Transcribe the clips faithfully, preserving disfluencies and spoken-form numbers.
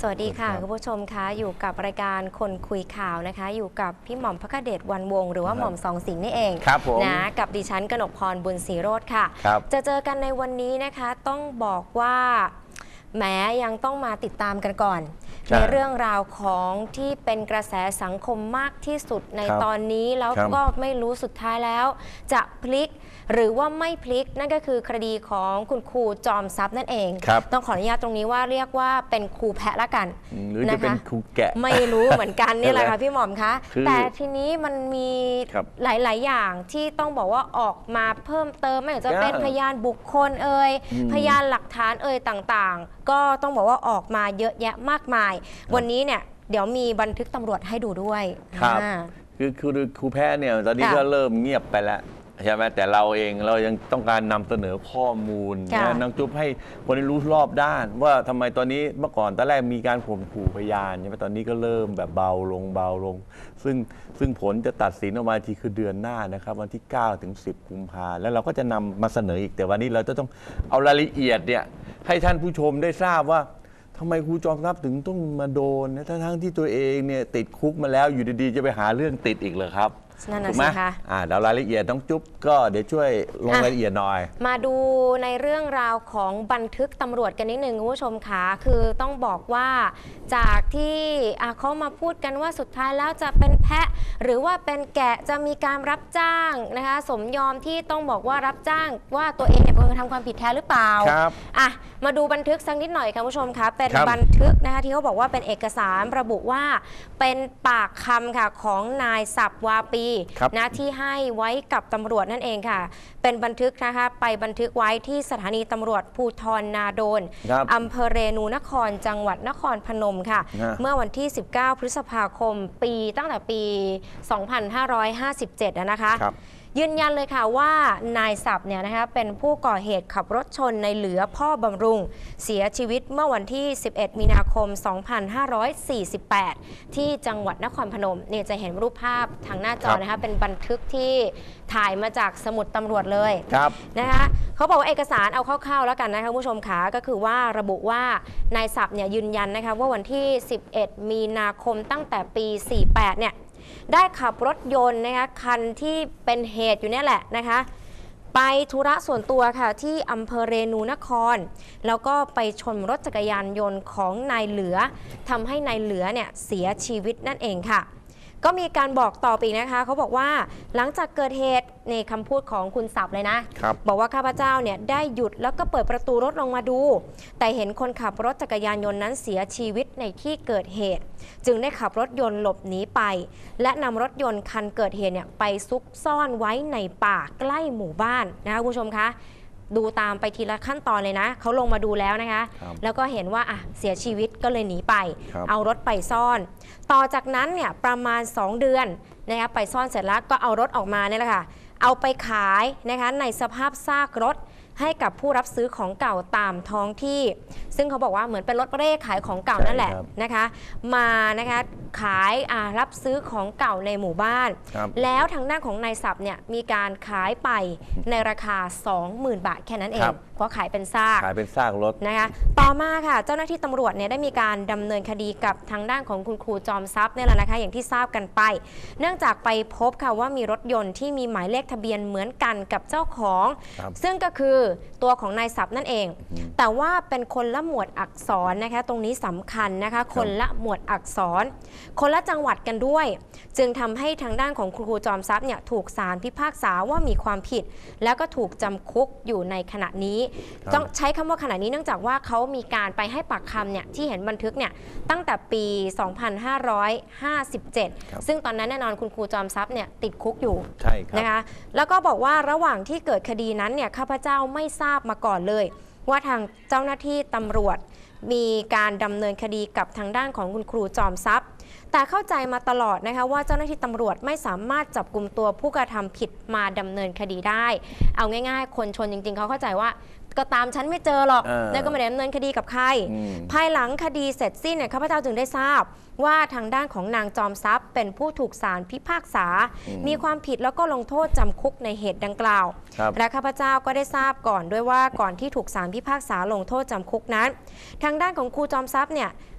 วัสดีค่ะคุณผู้ชมคะอยู่กับรายการคนคุยข่าวนะคะอยู่กับพี่หม่อมพระเดชวันวงศ์หรือว่าหม่อมสองสิงห์นี่เองนะกับดิฉันกนกพรบุญศรีโรจน์ค่ะจะเจอกันในวันนี้นะคะต้องบอกว่าแม้ยังต้องมาติดตามกันก่อนในเรื่องราวของที่เป็นกระแสสังคมมากที่สุดในตอนนี้แล้วก็ไม่รู้สุดท้ายแล้วจะพลิกหรือว่าไม่พลิกนั่นก็คือคดีของคุณครูจอมทรัพย์นั่นเองต้องขออนุญาตตรงนี้ว่าเรียกว่าเป็นครูแพะละกันหรือจะเป็นครูแกะไม่รู้เหมือนกันนี่แหละค่ะพี่หม่อมคะแต่ทีนี้มันมีหลายๆอย่างที่ต้องบอกว่าออกมาเพิ่มเติมไม่ว่าจะเป็นพยานบุคคลเอ่ยพยานหลักฐานเอ่ยต่างๆก็ต้องบอกว่าออกมาเยอะแยะมากมายวันนี้เนี่ยเดี๋ยวมีบันทึกตำรวจให้ดูด้วยครับคือคือครูแพะเนี่ยตอนนี้ก็เริ่มเงียบไปแล้วใช่ไหมแต่เราเองเรายังต้องการนำเสนอข้อมูลนะน้องจุ๊บให้คนได้รู้รอบด้านว่าทำไมตอนนี้เมื่อก่อนตอนแรกมีการข่มขู่พยานใช่ไหมตอนนี้ก็เริ่มแบบเบาลงเบาลงซึ่งซึ่งผลจะตัดสินออกมาทีคือเดือนหน้านะครับวันที่เก้าถึงสิบกุมภาพันธ์แล้วเราก็จะนำมาเสนออีกแต่วันนี้เราจะต้องเอารายละเอียดเนี่ยให้ท่านผู้ชมได้ทราบว่าทำไมครูจอมทรัพย์ถึงต้องมาโดนทั้งที่ตัวเองเนี่ยติดคุกมาแล้วอยู่ดีๆจะไปหาเรื่องติดอีกเหรอครับถูกไหมอ่าเดี๋ยวรายละเอียดต้องจุ๊บก็เดี๋ยวช่วยลงรายละเอียดหน่อยมาดูในเรื่องราวของบันทึกตำรวจกันนิดหนึ่งคุณผู้ชมคะคือต้องบอกว่าจากที่เขามาพูดกันว่าสุดท้ายแล้วจะเป็นแพะหรือว่าเป็นแกะจะมีการรับจ้างนะคะสมยอมที่ต้องบอกว่ารับจ้างว่าตัวเองเนี่ยเป็นคนทำความผิดแท้หรือเปล่าครับอ่ะมาดูบันทึกสักนิดหน่อยค่ะคุณผู้ชมคะเป็นบันทึกนะคะที่เขาบอกว่าเป็นเอกสารระบุว่าเป็นปากคำค่ะของนายศัพท์วาปีนะที่ให้ไว้กับตำรวจนั่นเองค่ะเป็นบันทึกนะคะไปบันทึกไว้ที่สถานีตำรวจภูธรนาโดนอำเภอเรนูนครจังหวัดนครพนมค่ะเมื่อวันที่สิบเก้าพฤษภาคมปีตั้งแต่ปีสองพันห้าร้อยห้าสิบเจ็ดนะคะยืนยันเลยค่ะว่านายศัพท์เนี่ยนะคะเป็นผู้ก่อเหตุขับรถชนในเหลือพ่อบำรุงเสียชีวิตเมื่อวันที่สิบเอ็ดมีนาคมสองพันห้าร้อยสี่สิบแปดที่จังหวัดนครพนมเนี่ยจะเห็นรูปภาพทางหน้าจอนะคะเป็นบันทึกที่ถ่ายมาจากสมุดตำรวจเลยนะคะเขาบอกว่าเอกสารเอาคร่าวๆแล้วกันนะคะผู้ชมขาก็คือว่าระบุว่านายศัพท์เนี่ยยืนยันนะคะว่าวันที่สิบเอ็ดมีนาคมตั้งแต่ปีสี่สิบแปดเนี่ยได้ขับรถยนต์นะคะคันที่เป็นเหตุอยู่เนี่ยแหละนะคะไปธุระส่วนตัวค่ะที่อำเภอเรนูนครแล้วก็ไปชนรถจักรยานยนต์ของนายเหลือทำให้นายเหลือเนี่ยเสียชีวิตนั่นเองค่ะก็มีการบอกต่อไปนะคะเขาบอกว่าหลังจากเกิดเหตุในคำพูดของคุณศัพท์เลยนะบอกว่าข้าพเจ้าเนี่ยได้หยุดแล้วก็เปิดประตูรถลงมาดูแต่เห็นคนขับรถจักรยานยนต์นั้นเสียชีวิตในที่เกิดเหตุจึงได้ขับรถยนต์หลบหนีไปและนำรถยนต์คันเกิดเหตุเนี่ยไปซุกซ่อนไว้ในป่าใกล้หมู่บ้านนะคะคุณผู้ชมคะดูตามไปทีละขั้นตอนเลยนะเขาลงมาดูแล้วนะคะแล้วก็เห็นว่าอ่ะเสียชีวิตก็เลยหนีไปเอารถไปซ่อนต่อจากนั้นเนี่ยประมาณสองเดือนนะคะไปซ่อนเสร็จแล้วก็เอารถออกมาเนี่ยแหละค่ะเอาไปขายนะคะในสภาพซากรถให้กับผู้รับซื้อของเก่าตามท้องที่ซึ่งเขาบอกว่าเหมือนเป็นรถเร่ขายของเก่านั่นแหละนะคะมานะคะขายรับซื้อของเก่าในหมู่บ้านแล้วทางด้านของนายศัพท์เนี่ยมีการขายไปในราคา สองหมื่น บาทแค่นั้นเองเพราะขายเป็นซากขายเป็นซากรถนะคะต่อมาค่ะเจ้าหน้าที่ตำรวจเนี่ยได้มีการดำเนินคดีกับทางด้านของคุณครูจอมทรัพย์เนี่ยแหละนะคะอย่างที่ทราบกันไปเนื่องจากไปพบค่ะว่ามีรถยนต์ที่มีหมายเลขทะเบียนเหมือนกันกับเจ้าของซึ่งก็คือตัวของนายศัพท์นั่นเองแต่ว่าเป็นคนละหมวดอักษรนะคะตรงนี้สำคัญนะคะคนละหมวดอักษรคนละจังหวัดกันด้วยจึงทำให้ทางด้านของครูจอมทรัพย์เนี่ยถูกศาลพิพากษาว่ามีความผิดแล้วก็ถูกจำคุกอยู่ในขณะนี้ต้องใช้คำว่าขณะนี้เนื่องจากว่าเขามีการไปให้ปากคำเนี่ยที่เห็นบันทึกเนี่ยตั้งแต่ปีสองพันห้าร้อยห้าสิบเจ็ดซึ่งตอนนั้นแน่นอนคุณครูจอมทรัพย์เนี่ยติดคุกอยู่นะคะแล้วก็บอกว่าระหว่างที่เกิดคดีนั้นเนี่ยข้าพเจ้าไม่ทราบมาก่อนเลยว่าทางเจ้าหน้าที่ตำรวจมีการดำเนินคดีกับทางด้านของคุณครูจอมทรัพย์แต่เข้าใจมาตลอดนะคะว่าเจ้าหน้าที่ตำรวจไม่สามารถจับกุมตัวผู้กระทำผิดมาดำเนินคดีได้เอาง่ายๆคนชนจริงๆเขาเข้าใจว่าก็ตามฉันไม่เจอหรอกแล้วก็ไม่ได้ดำเนินคดีกับใครภายหลังคดีเสร็จสิ้นเนี่ยข้าพเจ้าจึงได้ทราบว่าทางด้านของนางจอมทรัพย์เป็นผู้ถูกศาลพิพากษามีความผิดแล้วก็ลงโทษจำคุกในเหตุดังกล่าวและข้าพเจ้าก็ได้ทราบก่อนด้วยว่าก่อนที่ถูกศาลพิพากษาลงโทษจำคุกนั้นทางด้านของครูจอมทรัพย์เนี่ย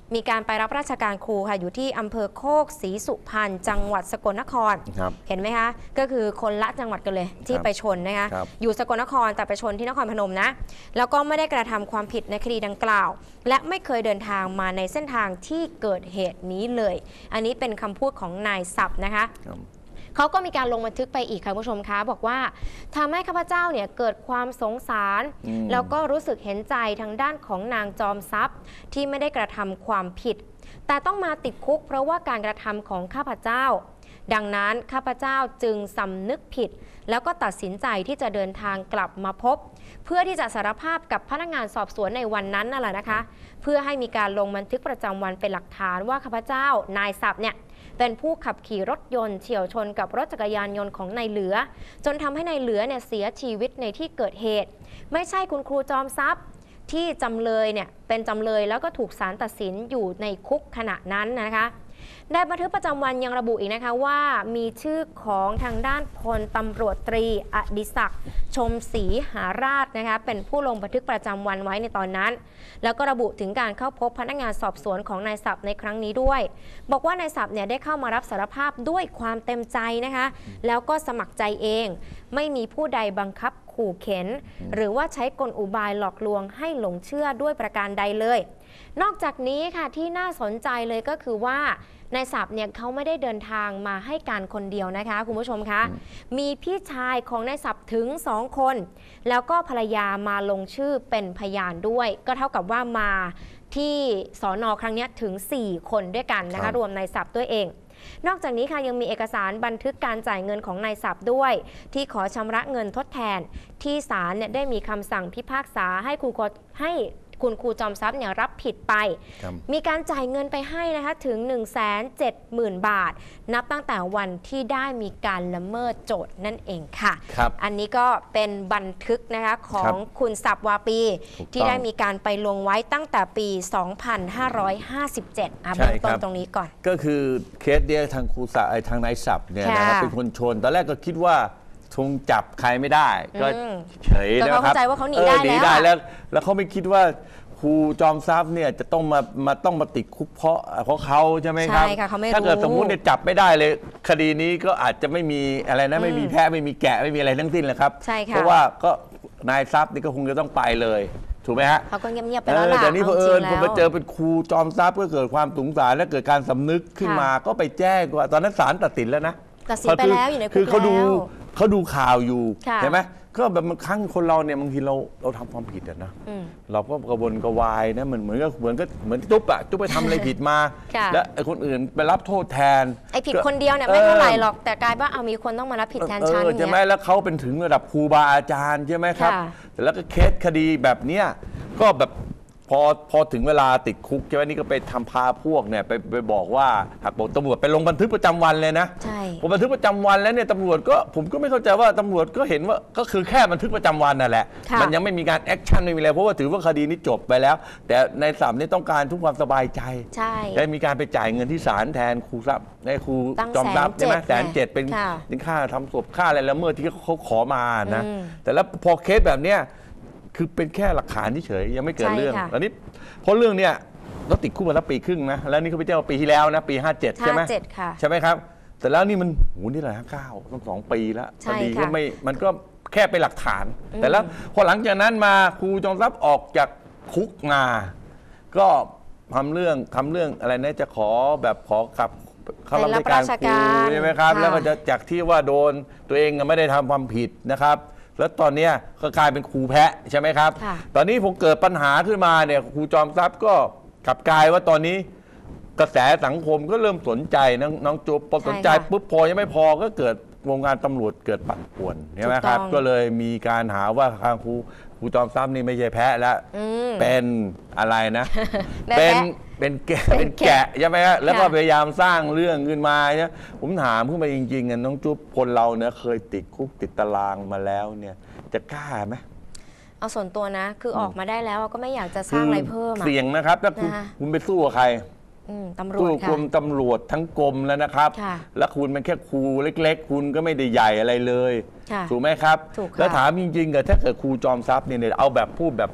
มีการไปรับราชการครูค่ะอยู่ที่อำเภอโคกศรีสุพรรณจังหวัดสกลนครเห็นไหมคะก็คือคนละจังหวัดกันเลยที่ไปชนนะคะอยู่สกลนครแต่ไปชนที่นครพนมนะแล้วก็ไม่ได้กระทำความผิดในคดีดังกล่าวและไม่เคยเดินทางมาในเส้นทางที่เกิดเหตุนี้เลยอันนี้เป็นคำพูดของนายศัพท์นะคะเขาก็มีการลงบันทึกไปอีกค่ะคุณผู้ชมคะบอกว่าทำให้ข้าพเจ้าเนี่ยเกิดความสงสารแล้วก็รู้สึกเห็นใจทางด้านของนางจอมทรัพย์ที่ไม่ได้กระทำความผิดแต่ต้องมาติดคุกเพราะว่าการกระทำของข้าพเจ้าดังนั้นข้าพเจ้าจึงสำนึกผิดแล้วก็ตัดสินใจที่จะเดินทางกลับมาพบเพื่อที่จะสารภาพกับพนักงานสอบสวนในวันนั้นนั่นแหละนะคะเพื่อให้มีการลงบันทึกประจำวันเป็นหลักฐานว่าข้าพเจ้านายศัพท์เนี่ยเป็นผู้ขับขี่รถยนต์เฉี่ยวชนกับรถจักรยานยนต์ของนายเหลือจนทำให้นายเหลือเนี่ยเสียชีวิตในที่เกิดเหตุไม่ใช่คุณครูจอมทรัพย์ที่จำเลยเนี่ยเป็นจำเลยแล้วก็ถูกศาลตัดสินอยู่ในคุกขณะนั้นนะคะได้บันทึกประจำวันยังระบุอีกนะคะว่ามีชื่อของทางด้านพลตำรวจตรีอดิศักดิ์ชมศรีหาราชนะคะเป็นผู้ลงบันทึกประจำวันไว้ในตอนนั้นแล้วก็ระบุถึงการเข้าพบพนักงานสอบสวนของนายศัพท์ในครั้งนี้ด้วยบอกว่านายศัพท์เนี่ยได้เข้ามารับสารภาพด้วยความเต็มใจนะคะแล้วก็สมัครใจเองไม่มีผู้ใดบังคับขู่เข็นหรือว่าใช้กลอุบายหลอกลวงให้หลงเชื่อด้วยประการใดเลยนอกจากนี้ค่ะที่น่าสนใจเลยก็คือว่านายศัพท์เนี่ยเขาไม่ได้เดินทางมาให้การคนเดียวนะคะคุณผู้ชมคะมีพี่ชายของนายศัพท์ถึงสองคนแล้วก็ภรรยามาลงชื่อเป็นพยานด้วยก็เท่ากับว่ามาที่สน.ครั้งนี้ถึงสี่คนด้วยกันนะคะรวมนายศัพท์ด้วยเองนอกจากนี้ค่ะยังมีเอกสารบันทึกการจ่ายเงินของนายศัพท์ด้วยที่ขอชำระเงินทดแทนที่ศาลเนี่ยได้มีคำสั่งพิพากษาให้ครูให้คุณครูจอมทรัพย์เนี่ยรับผิดไปมีการจ่ายเงินไปให้นะคะถึง หนึ่งแสนเจ็ดหมื่น บาทนับตั้งแต่วันที่ได้มีการละเมิดโจทย์นั่นเองค่ะอันนี้ก็เป็นบันทึกนะคะของคุณศัพท์วาปีที่ได้มีการไปลงไว้ตั้งแต่ปี สองพันห้าร้อยห้าสิบเจ็ด อ่ะเบื้องต้นตรงนี้ก่อนก็คือเคสเดียวทางครูศัพท์ทางนายศัพท์เนี่ยนะครับเป็นคนชนตอนแรกก็คิดว่าคงจับใครไม่ได้ก็เฉยนะครับเข้าใจว่าเขาหนีได้แล้วแล้วเขาไม่คิดว่าครูจอมทรัพย์เนี่ยจะต้องมามาต้องมาติดคุกเพราะเพราะเขาใช่ไหมครับถ้าเกิดสมมุติเนี่ยจับไม่ได้เลยคดีนี้ก็อาจจะไม่มีอะไรนะไม่มีแพะไม่มีแกะไม่มีอะไรทั้งสิ้นเลยครับเพราะว่าก็นายทรัพย์นี่ก็คงจะต้องไปเลยถูกไหมฮะเขาก็เงียบๆไปแล้วล่ะแต่นี่พอเอิญผมไปเจอเป็นครูจอมทรัพย์ก็เกิดความสงสารและเกิดการสำนึกขึ้นมาก็ไปแจ้งว่าตอนนั้นศาลตัดสินแล้วนะตัดสินไปแล้วอยู่ในคุกแล้วคือเขาดูเขาดูข่าวอยู่ใช่ไหมก็แบบบางครั้งคนเราเนี่ยบางทีเราเราทำความผิดนะเราก็กระวนกระวายนะเหมือนเหมือนก็เหมือนก็เหมือนจุ๊บอะจุ๊บไปทำอะไรผิดมาแล้วไอ้คนอื่นไปรับโทษแทนไอ้ผิดคนเดียวเนี่ยไม่เท่าไหร่หรอกแต่กลายว่าเอามีคนต้องมารับผิดแทนฉันใช่ไหมแล้วเขาเป็นถึงระดับครูบาอาจารย์ใช่ไหมครับแต่แล้วก็เคสคดีแบบเนี้ยก็แบบพอพอถึงเวลาติดคุกใช่ไหมนี่ก็ไปทำพาพวกเนี่ยไปไปบอกว่าหากบอกตำรวจไปลงบันทึกประจำวันเลยนะใช่พอบันทึกประจำวันแล้วเนี่ยตำรวจก็ผมก็ไม่เข้าใจว่าตำรวจก็เห็นว่าก็คือแค่บันทึกประจำวันนั่นแหละมันยังไม่มีการแอคชั่นไม่มีอะไรเพราะว่าถือว่าคดีนี้จบไปแล้วแต่ในศาลนี่ต้องการทุกความสบายใจใช่ได้มีการไปจ่ายเงินที่ศาลแทนครูทรัพย์ในครูจอมทรัพย์ใช่ไหมแสนเจ็ดเป็นค่าทำศพค่าอะไรแล้วเมื่อที่เขาขอมานะแต่แล้วพอเคสแบบเนี้ยคือเป็นแค่หลักฐานเฉยยังไม่เกิดเรื่องอันนี้เพราะเรื่องเนี้ยเราติดคุกมาแล้วปีครึ่งนะแล้วนี่เขาไปแจ้งปีที่แล้วนะปีห้าเจ็ดใช่ไหมใช่ไหมครับแต่แล้วนี่มันโหนี่แหละห้าเก้าต้องสองปีแล้วคดีก็ไม่มันก็แค่เป็นหลักฐานแต่แล้วพอหลังจากนั้นมาครูจอมทรัพย์ออกจากคุกมาก็ทำเรื่องทำเรื่องอะไรนะจะขอแบบขอกลับเข้ารับราชการครูใช่ไหมครับแล้วก็จะจากที่ว่าโดนตัวเองไม่ได้ทำความผิดนะครับแล้วตอนนี้ก็กลายเป็นครูแพะใช่ไหมครับตอนนี้ผมเกิดปัญหาขึ้นมาเนี่ยครูจอมทรัพย์ก็กลับกลายว่าตอนนี้กระแสสังคมก็เริ่มสนใจน้องจุ๊บพอสนใจปุ๊บพอยังไม่พอก็เกิดวงการตำรวจเกิดปั่นป่วนใช่ไหมครับก็เลยมีการหาว่าทางครูครูจอมทรัพย์นี่ไม่ใช่แพะแล้วเป็นอะไรนะเป็นเป็นแกะเป็นแกะใช่ไหมฮะแล้วก็พยายามสร้างเรื่องขึ้นมาเนี่ยผมถามขึ้นมาจริงๆน้องจุ๊บคนเราเนี่ยเคยติดคุกติดตารางมาแล้วเนี่ยจะกล้าไหมเอาส่วนตัวนะคือออกมาได้แล้วก็ไม่อยากจะสร้างอะไรเพิ่มเสี่ยงนะครับถ้าคุณคุณไปสู้กับใครตำรวจสู้กรมตำรวจทั้งกรมแล้วนะครับแล้วคุณเป็นแค่ครูเล็กๆคุณก็ไม่ได้ใหญ่อะไรเลยถูกไหมครับแล้วถามจริงๆเกิดถ้าเกิดครูจอมทรัพย์เนี่ยเอาแบบพูดแบบ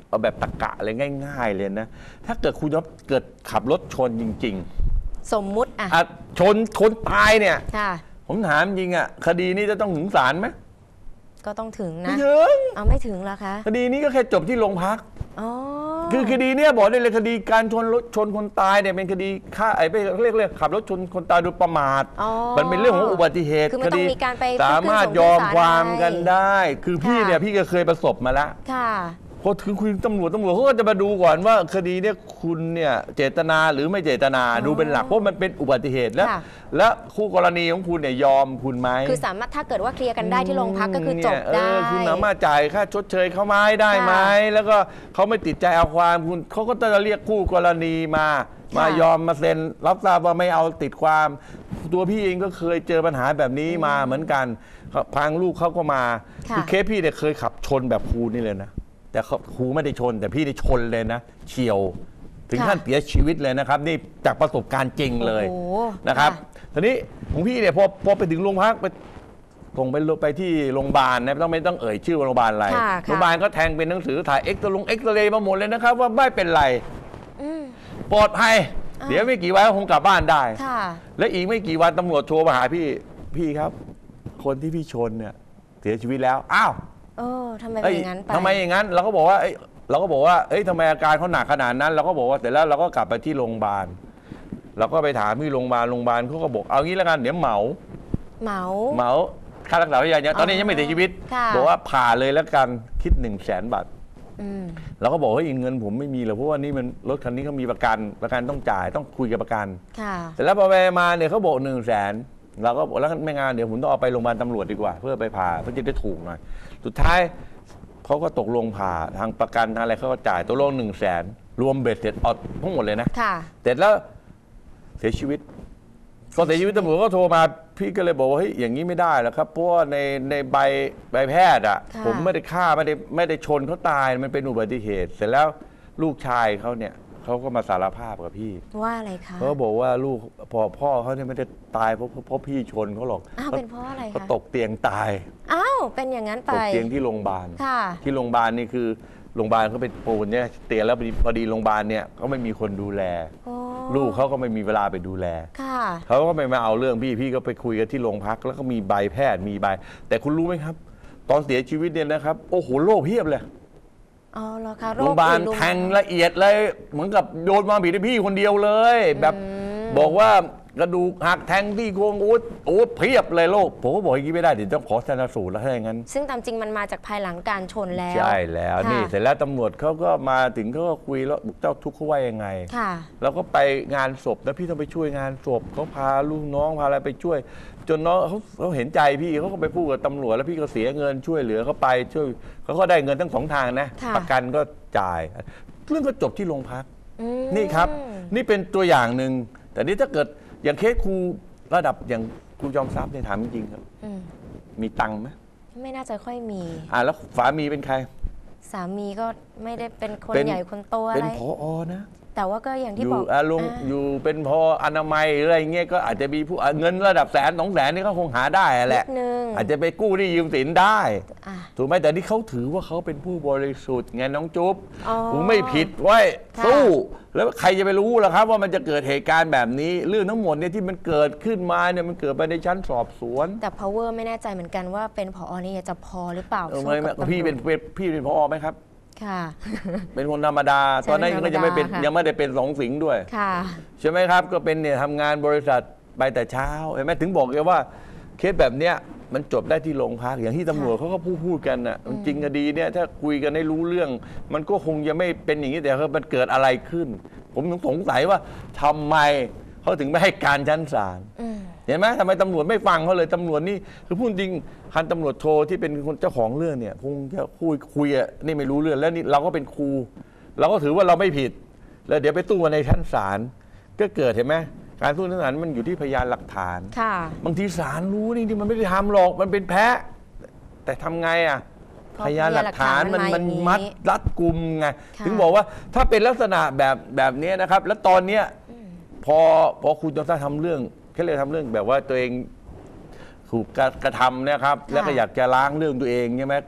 เอาแบบตะกะเลยง่าย ๆเลยนะถ้าเกิดคุณเกิดขับรถชนจริงๆสมมุติอ่ะชนคนตายเนี่ยค่ะผมถามจริงอ่ะคดีนี้จะต้องถึงศาลไหมก็ต้องถึงนะไม่ถึงเอาไม่ถึงแล้วคะคดีนี้ก็แค่จบที่โรงพักอ๋อคือคดีเนี้ยบอกได้เลยคดีการชนรถชนคนตายเนี่ยเป็นคดีฆ่าไอ้ไปเรียกเรียกขับรถชนคนตายโดยประมาทมันเป็นเรื่องของอุบัติเหตุคดีสามารถยอมความกันได้ คือพี่เนี่ยพี่ก็เคยประสบมาแล้วค่ะพอถึงคุยตำรวจตำรวจเขาก็จะมาดูก่อนว่าคดีเนี่ยคุณเนี่ยเจตนาหรือไม่เจตนาดูเป็นหลักเพราะมันเป็นอุบัติเหตุแล้วและคู่กรณีของคุณเนี่ยยอมคุณไหมคือสามารถถ้าเกิดว่าเคลียร์กันได้ที่โรงพักก็คือจบได้คุณสามารถจ่ายค่าชดเชยเขาไหมได้ไหมแล้วก็เขาไม่ติดใจเอาความคุณเขาก็จะเรียกคู่กรณีมามายอมมาเซ็นรับทราบว่าไม่เอาติดความตัวพี่เองก็เคยเจอปัญหาแบบนี้มาเหมือนกันพังลูกเขาก็มาคือเคสพี่เนี่ยเคยขับชนแบบครูนี่เลยนะแต่ครูไม่ได้ชนแต่พี่ได้ชนเลยนะเฉียวถึงขั้นเสียชีวิตเลยนะครับนี่จากประสบการณ์จริงเลยนะครับทีนี้ของพี่เนี่ยพอพอไปถึงโรงพักไปส่งไปไปที่โรงพยาบาลนะต้องไม่ต้องเอ่ยชื่อโรงพยาบาลอะไรโรงพยาบาลก็แทงเป็นหนังสือถ่ายเอ็กซ์ลงเอ็กซ์เรย์มาหมดเลยนะครับว่าไม่เป็นไรปลอดภัยเดี๋ยวไม่กี่วันคงกลับบ้านได้และอีกไม่กี่วันตำรวจโทรมาหาพี่พี่ครับคนที่พี่ชนเนี่ยเสียชีวิตแล้วอ้าวเออทำไมเป็นอย่างนั้นไปทำไมอย่างนั้นเราก็บอกว่าเราก็บอกว่าเอ้ยทำไมอาการเขาหนักขนาดนั้นเราก็บอกว่าเสร็จแล้วเราก็กลับไปที่โรงพยาบาลเราก็ไปถามที่โรงพยาบาลโรงพยาบาลเขาก็บอกเอางี้แล้วกันเดี๋ยวเหมาเหมาเหมาค่ารักษาพยาบาลตอนนี้ยังไม่เสียชีวิตบอกว่าผ่าเลยแล้วกันคิดหนึ่งแสนบาทเราก็บอกว่าเงินผมไม่มีหรอกเพราะว่านี่มันรถคันนี้เขามีประกันประกันต้องจ่ายต้องคุยกับประกันเสร็จแล้วพอไปมาเนี่ยเขาบอกหนึ่งแสนเราก็บอกแล้วไม่งานเดี๋ยวผมต้องเอาไปโรงพยาบาลตำรวจดีกว่าเพื่อไปผ่าเพื่อจะได้ถูกหน่อยสุดท้ายเขาก็ตกลงผ่าทางประกันทางอะไรเขาก็จ่ายตัวลงหนึ่งแสนรวมเบ็ดเสร็จเอาทั้งหมดเลยนะเสร็จแล้วเสียชีวิตก็เสียชีวิตตำรวจก็โทรมาพี่ก็เลยบอกว่าเฮ้ยอย่างนี้ไม่ได้แล้วครับเพราะว่าในในใบใบแพทย์อ่ะผมไม่ได้ฆ่าไม่ได้ไม่ได้ชนเขาตายมันเป็นอุบัติเหตุเสร็จแล้วลูกชายเขาเนี่ยเขาก็มาสารภาพกับพี่ว่าอะไรคะเขาบอกว่าลูกพอพ่อเขาเนี่ยไม่ได้ตายเพราะเพราะพี่ชนเขาหรอกอ้าวเป็นเพราะอะไรคะเขาตกเตียงตายอ้าวเป็นอย่างนั้นไปตกเตียงที่โรงพยาบาลที่โรงพยาบาลนี่คือโรงพยาบาลเขาเป็นปูนเนี่ยเตียงแล้วพอดีโรงพยาบาลเนี่ยก็ไม่มีคนดูแลลูกเขาก็ไม่มีเวลาไปดูแลเขาก็ไม่มาเอาเรื่องพี่พี่ก็ไปคุยกันที่โรงพักแล้วก็มีใบแพทย์มีใบแต่คุณรู้ไหมครับตอนเสียชีวิตเนี่ยนะครับโอ้โหโรคเพียบเลยอ๋อเหรอคะโรงพยาบาลแทงละเอียดเลยเหมือนกับโยนมาผิดให้พี่คนเดียวเลยแบบบอกว่ากระดูกหักแทงที่โครงโอ๊ตโอ๊ตเพียบเลยโรคผมก็บอกอย่างนี้ไม่ได้เดี๋ยวต้องขอชันสูตรแล้วถ้าอย่างนั้นซึ่งตามจริงมันมาจากภายหลังการชนแล้วใช่แล้วนี่เสร็จแล้วตำรวจเขาก็มาถึงเขาก็คุยแล้วเจ้าทุกข์เขาว่ายังไงแล้วก็ไปงานศพแล้วพี่ต้องไปช่วยงานศพเขาพาลูกน้องพาอะไรไปช่วยจนน้องเขาเขาเห็นใจพี่เขาก็ไปพูดกับตำรวจแล้วพี่ก็เสียเงินช่วยเหลือเขาไปช่วยเขาก็ได้เงินทั้งสองทางนะประกันก็จ่ายเรื่องก็จบที่โรงพักนี่ครับนี่เป็นตัวอย่างหนึ่งแต่นี่ถ้าเกิดอย่างเคสครูระดับอย่างครูจอมทรัพย์เนี่ยถามจริงๆครับมีตังค์ไหมไม่น่าจะค่อยมีอ่าแล้วสามีเป็นใครสามีก็ไม่ได้เป็นคนใหญ่คนโตอะไรเป็นผอ.นะแต่ว่าก็อย่างที่บอกอารมณ์อยู่เป็นพออนามัยอะไรเงี้ยก็อาจจะมีผู้เงินระดับแสนสองแสนนี่ก็คงหาได้แหละอาจจะไปกู้หนี้ยืมสินได้ถูกไหมแต่ที่เขาถือว่าเขาเป็นผู้บริสุทธิ์ไงน้องจุ๊บผมไม่ผิดไว้สู้แล้วใครจะไปรู้ล่ะครับว่ามันจะเกิดเหตุการณ์แบบนี้เรื่องทั้งหมดเนี่ยที่มันเกิดขึ้นมาเนี่ยมันเกิดไปในชั้นสอบสวนแต่ power ไม่แน่ใจเหมือนกันว่าเป็นผอ.นี่จะพอหรือเปล่าพี่เป็นพี่เป็นผอ.ไหมครับค่ะเป็นคนธรรมดาตอนนั้นก็ยังไม่เป็นยังไม่ได้เป็นสองสิงห์ด้วยใช่ไหมครับก็เป็นเนี่ยทำงานบริษัทไปแต่เช้าเห็นไหมถึงบอกเลยว่าเคสแบบเนี้ยมันจบได้ที่โรงพักอย่างที่ตำรวจเขาก็พูดพูดกันน่ะจริงคดีเนี่ยถ้าคุยกันได้รู้เรื่องมันก็คงจะไม่เป็นอย่างนี้แต่มันเกิดอะไรขึ้นผมสงสัยว่าทำไมเขาถึงไม่ให้การชั้นศาลเห็นไหมทำไมตำรวจไม่ฟังเขาเลยตำรวจนี่คือพูดจริงพันตำรวจโทที่เป็นคนเจ้าของเรื่องเนี่ยคงจะคุยคุยอ่ะนี่ไม่รู้เรื่องแล้วนี่เราก็เป็นครูเราก็ถือว่าเราไม่ผิดแล้วเดี๋ยวไปตู้ในชั้นศาลก็เกิดเห็นไหมการสู้ในชั้นศาลมันอยู่ที่พยานหลักฐานบางทีศาลรู้นี่ที่มันไม่ได้ทำหรอกมันเป็นแพ้แต่ทำไงอ่ะพยานหลักฐานมันมันมัดรัดกุมไงถึงบอกว่าถ้าเป็นลักษณะแบบแบบนี้นะครับแล้วตอนเนี้ยพอพอคุณจะทำเรื่องแค่เลยทำเรื่องแบบว่าตัวเองถูกกระทำนะครับแล้วก็อยากจะล้างเรื่องตัวเองใช่ไหม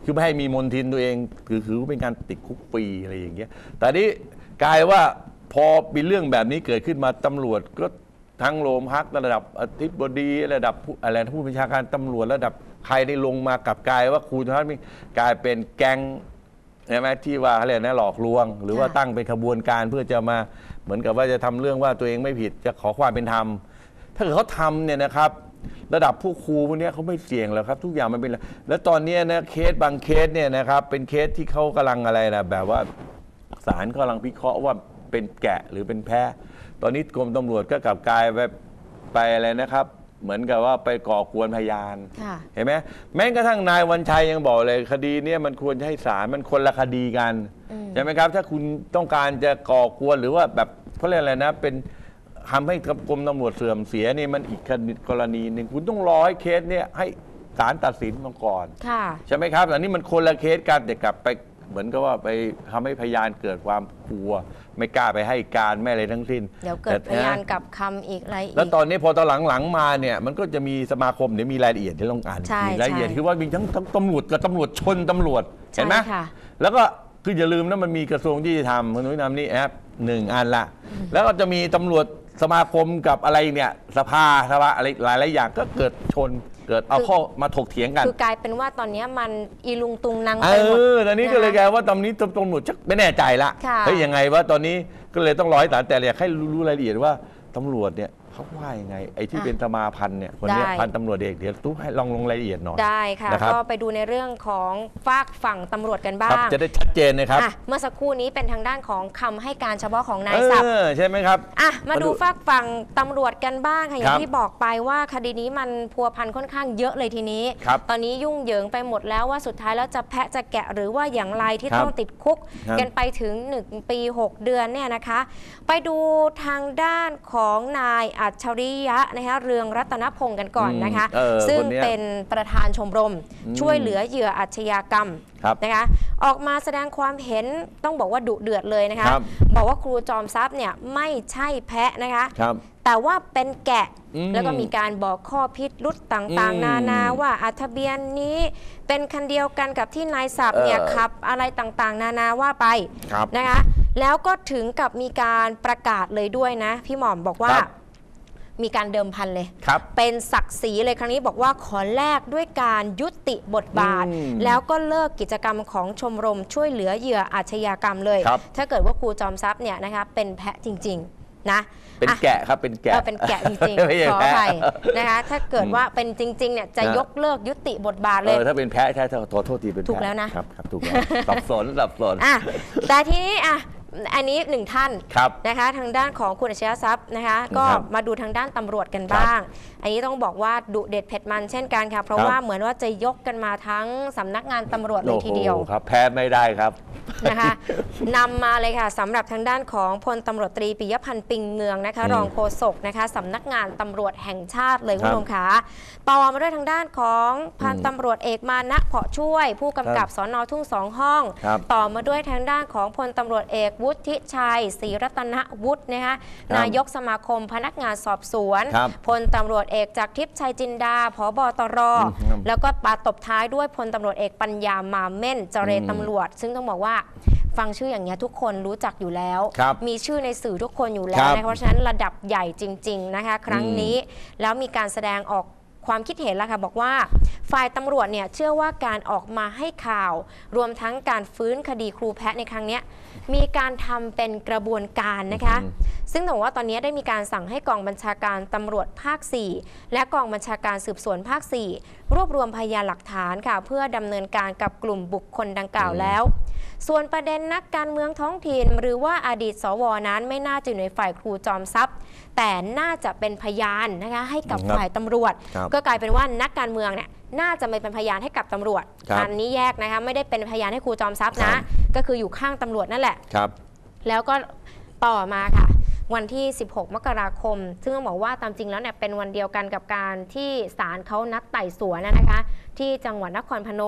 คือไม่ให้มีมนทินตัวเองคือคือเป็นการติดคุกฟรีอะไรอย่างเงี้ยแต่นี้กลายว่าพอมีเรื่องแบบนี้เกิดขึ้นมาตำรวจก็ทั้งโรงพักระดับอธิบดีระดับอะไรผู้บัญชาการตำรวจระดับใครได้ลงมากับกลายว่าครูธนวัฒน์กลายเป็นแก๊งใช่ไหมที่ว่าอะไรนะหลอกลวงหรือว่าตั้งเป็นขบวนการเพื่อจะมาเหมือนกับว่าจะทำเรื่องว่าตัวเองไม่ผิดจะขอความเป็นธรรมถ้าเกิดเขาทำเนี่ยนะครับระดับผู้ครูพวกนี้เขาไม่เสี่ยงหรอกครับทุกอย่างมันเป็นแล้วตอนนี้นะเคสบางเคสเนี่ยนะครับเป็นเคสที่เขากำลังอะไรนะแบบว่าศาลกำลังพิเคราะห์ว่าเป็นแกะหรือเป็นแพะตอนนี้กรมตำรวจก็กลับกลายไปไปอะไรนะครับเหมือนกับว่าไปก่อกวนพยานเห็นไหมแม้กระทั่งนายวันชัยยังบอกเลยคดีนี้มันควรจะให้ศาลมันคนละคดีกันใช่ไหมครับถ้าคุณต้องการจะก่อกวนหรือว่าแบบเขาเรียกอะไรนะเป็นทำให้กรมตำรวจเสื่อมเสียนี่มันอีกกรณีหนึ่งคุณต้องรอให้เคสเนี่ยให้ศาลตัดสินมาก่อนใช่ไหมครับอันนี้มันคนละเคสกันแต่กลับไปเหมือนกับว่าไปทำให้พยานเกิดความกลัวไม่กล้าไปให้การไม่อะไรทั้งสิ้นเดี๋ยวเกิดพยานกับคำอีกอะไรอีกแล้วตอนนี้พอตอนหลังๆมาเนี่ยมันก็จะมีสมาคมเดี๋ยวมีรายละเอียดที่ต้องอ่านมีรายละเอียดคือว่ามีทั้งตำรวจกับตำรวจชนตำรวจเห็นไหมแล้วก็คืออย่าลืมนะมันมีกระทรวงยุติธรรมคุณนุ้ยนำนี่แอปหนึ่งอันละแล้วก็จะมีตำรวจสมาคมกับอะไรเนี่ยสภาสภาอะไรหลายๆอย่างก็เกิดชนเกิดเอาข้อมาถกเถียงกันคือกลายเป็นว่าตอนนี้มันอีลุงตุงนังไปหมดเออตอนนี้ก็เลยกลายว่าตอนนี้ตำรวจชักไม่แน่ใจละเฮ้ยยังไงว่าตอนนี้ก็เลยต้องร้อยศาลแต่อยากให้รู้รายละเอียดว่าตำรวจเนี่ยเขาว่ายังไงไอ้ที่เป็นสมาพันธ์เนี่ยคนนี้พันตำรวจเอกเดี๋ยวตู้ให้ลองลงรายละเอียดหน่อยได้ค่ะก็ไปดูในเรื่องของฝากฝั่งตำรวจกันบ้างจะได้ชัดเจนนะครับเมื่อสักครู่นี้เป็นทางด้านของคำให้การเฉพาะของนายศักดิ์ใช่ไหมครับอ่ะมาดูฝากฝั่งตำรวจกันบ้างค่ะอย่างที่บอกไปว่าคดีนี้มันพัวพันค่อนข้างเยอะเลยทีนี้ตอนนี้ยุ่งเหยิงไปหมดแล้วว่าสุดท้ายแล้วจะแพะจะแกะหรือว่าอย่างไรที่ต้องติดคุกกันไปถึงหนึ่งปีหกเดือนเนี่ยนะคะไปดูทางด้านของนายอัจฉริยะนะคะเรืองรัตนพงศ์กันก่อนนะคะซึ่งเป็นประธานชมรมช่วยเหลือเหยื่ออาชญากรรมนะคะออกมาแสดงความเห็นต้องบอกว่าดุเดือดเลยนะคะบอกว่าครูจอมทรัพย์เนี่ยไม่ใช่แพะนะคะแต่ว่าเป็นแกะแล้วก็มีการบอกข้อพิรุธต่างๆนานาว่าทะเบียนนี้เป็นคันเดียวกันกับที่นายศัพท์เนี่ยขับอะไรต่างๆนานาว่าไปนะคะแล้วก็ถึงกับมีการประกาศเลยด้วยนะพี่หม่อมบอกว่ามีการเดิมพันเลยเป็นศักดิ์ศรีเลยครั้งนี้บอกว่าขอแลกด้วยการยุติบทบาทแล้วก็เลิกกิจกรรมของชมรมช่วยเหลือเหยื่ออาชญากรรมเลยถ้าเกิดว่าครูจอมทรัพย์เนี่ยนะคะเป็นแพะจริงๆนะเป็นแกะครับเป็นแกะเป็นแกะจริงๆขออภัยนะคะถ้าเกิดว่าเป็นจริงๆเนี่ยจะยกเลิกยุติบทบาทเลยถ้าเป็นแพะใช่ขอโทษทีเป็นถูกแล้วนะครับครับถูกแล้วสับสนสับสนแต่ทีนี้อ่ะอันนี้หนึ่งท่านนะคะทางด้านของคุณอัจฉริยทรัพย์นะคะก็มาดูทางด้านตำรวจกันบ้างอันนี้ต้องบอกว่าดุเด็ดเผ็ดมันเช่นกันค่ะเพราะว่าเหมือนว่าจะยกกันมาทั้งสำนักงานตำรวจเลยทีเดียวครับแพ้ไม่ได้ครับนะคะนำมาเลยค่ะสำหรับทางด้านของพลตำรวจตรีปิยพันธ์ปิงเมืองนะคะรองโฆษกนะคะสำนักงานตำรวจแห่งชาติเลยคุณผู้ชมคะต่อมาด้วยทางด้านของพันตำรวจเอกมานะเพาะช่วยผู้กำกับสน.ทุ่งสองห้องต่อมาด้วยทางด้านของพลตำรวจเอกวุฒิชัยศรีรัตนวุฒินะคะนายกสมาคมพนักงานสอบสวนพลตำรวจเอกจากทิพย์ชัยจินดาผบตรแล้วก็ปาตบท้ายด้วยพลตำรวจเอกปัญญามาเม่นเจรตำรวจซึ่งต้องบอกว่าฟังชื่ออย่างนี้ทุกคนรู้จักอยู่แล้วมีชื่อในสื่อทุกคนอยู่แล้วนะคะเพราะฉะนั้นระดับใหญ่จริงๆนะคะครั้งนี้แล้วมีการแสดงออกความคิดเห็นแล้วค่ะบอกว่าฝ่ายตำรวจเนี่ยเชื่อว่าการออกมาให้ข่าวรวมทั้งการฟื้นคดีครูแพะในครั้งนี้มีการทำเป็นกระบวนการนะคะซึ่งต้องบอกว่าตอนนี้ได้มีการสั่งให้กองบัญชาการตำรวจภาคสี่และกองบัญชาการสืบสวนภาคสี่รวบรวมพยานหลักฐานค่ะเพื่อดำเนินการกับกลุ่มบุคคลดังกล่าวแล้วส่วนประเด็นนักการเมืองท้องถิ่นหรือว่าอดีตสวนั้นไม่น่าจะอยู่ในฝ่ายครูจอมทรัพย์แต่น่าจะเป็นพยานนะคะให้กับฝ่ายตำรวจก็กลายเป็นว่านักการเมืองเนี่ยน่าจะไม่เป็นพยานให้กับตำรวจอันนี้แยกนะคะไม่ได้เป็นพยานให้ครูจอมทรัพย์นะก็คืออยู่ข้างตำรวจนั่นแหละแล้วก็ต่อมาค่ะวันที่สิบหกมกราคมซึ่งต้องบอกว่าตามจริงแล้วเนี่ยเป็นวันเดียวกันกับการที่ศาลเขานัดไต่สวนนะคะที่จังหวัดนครพนม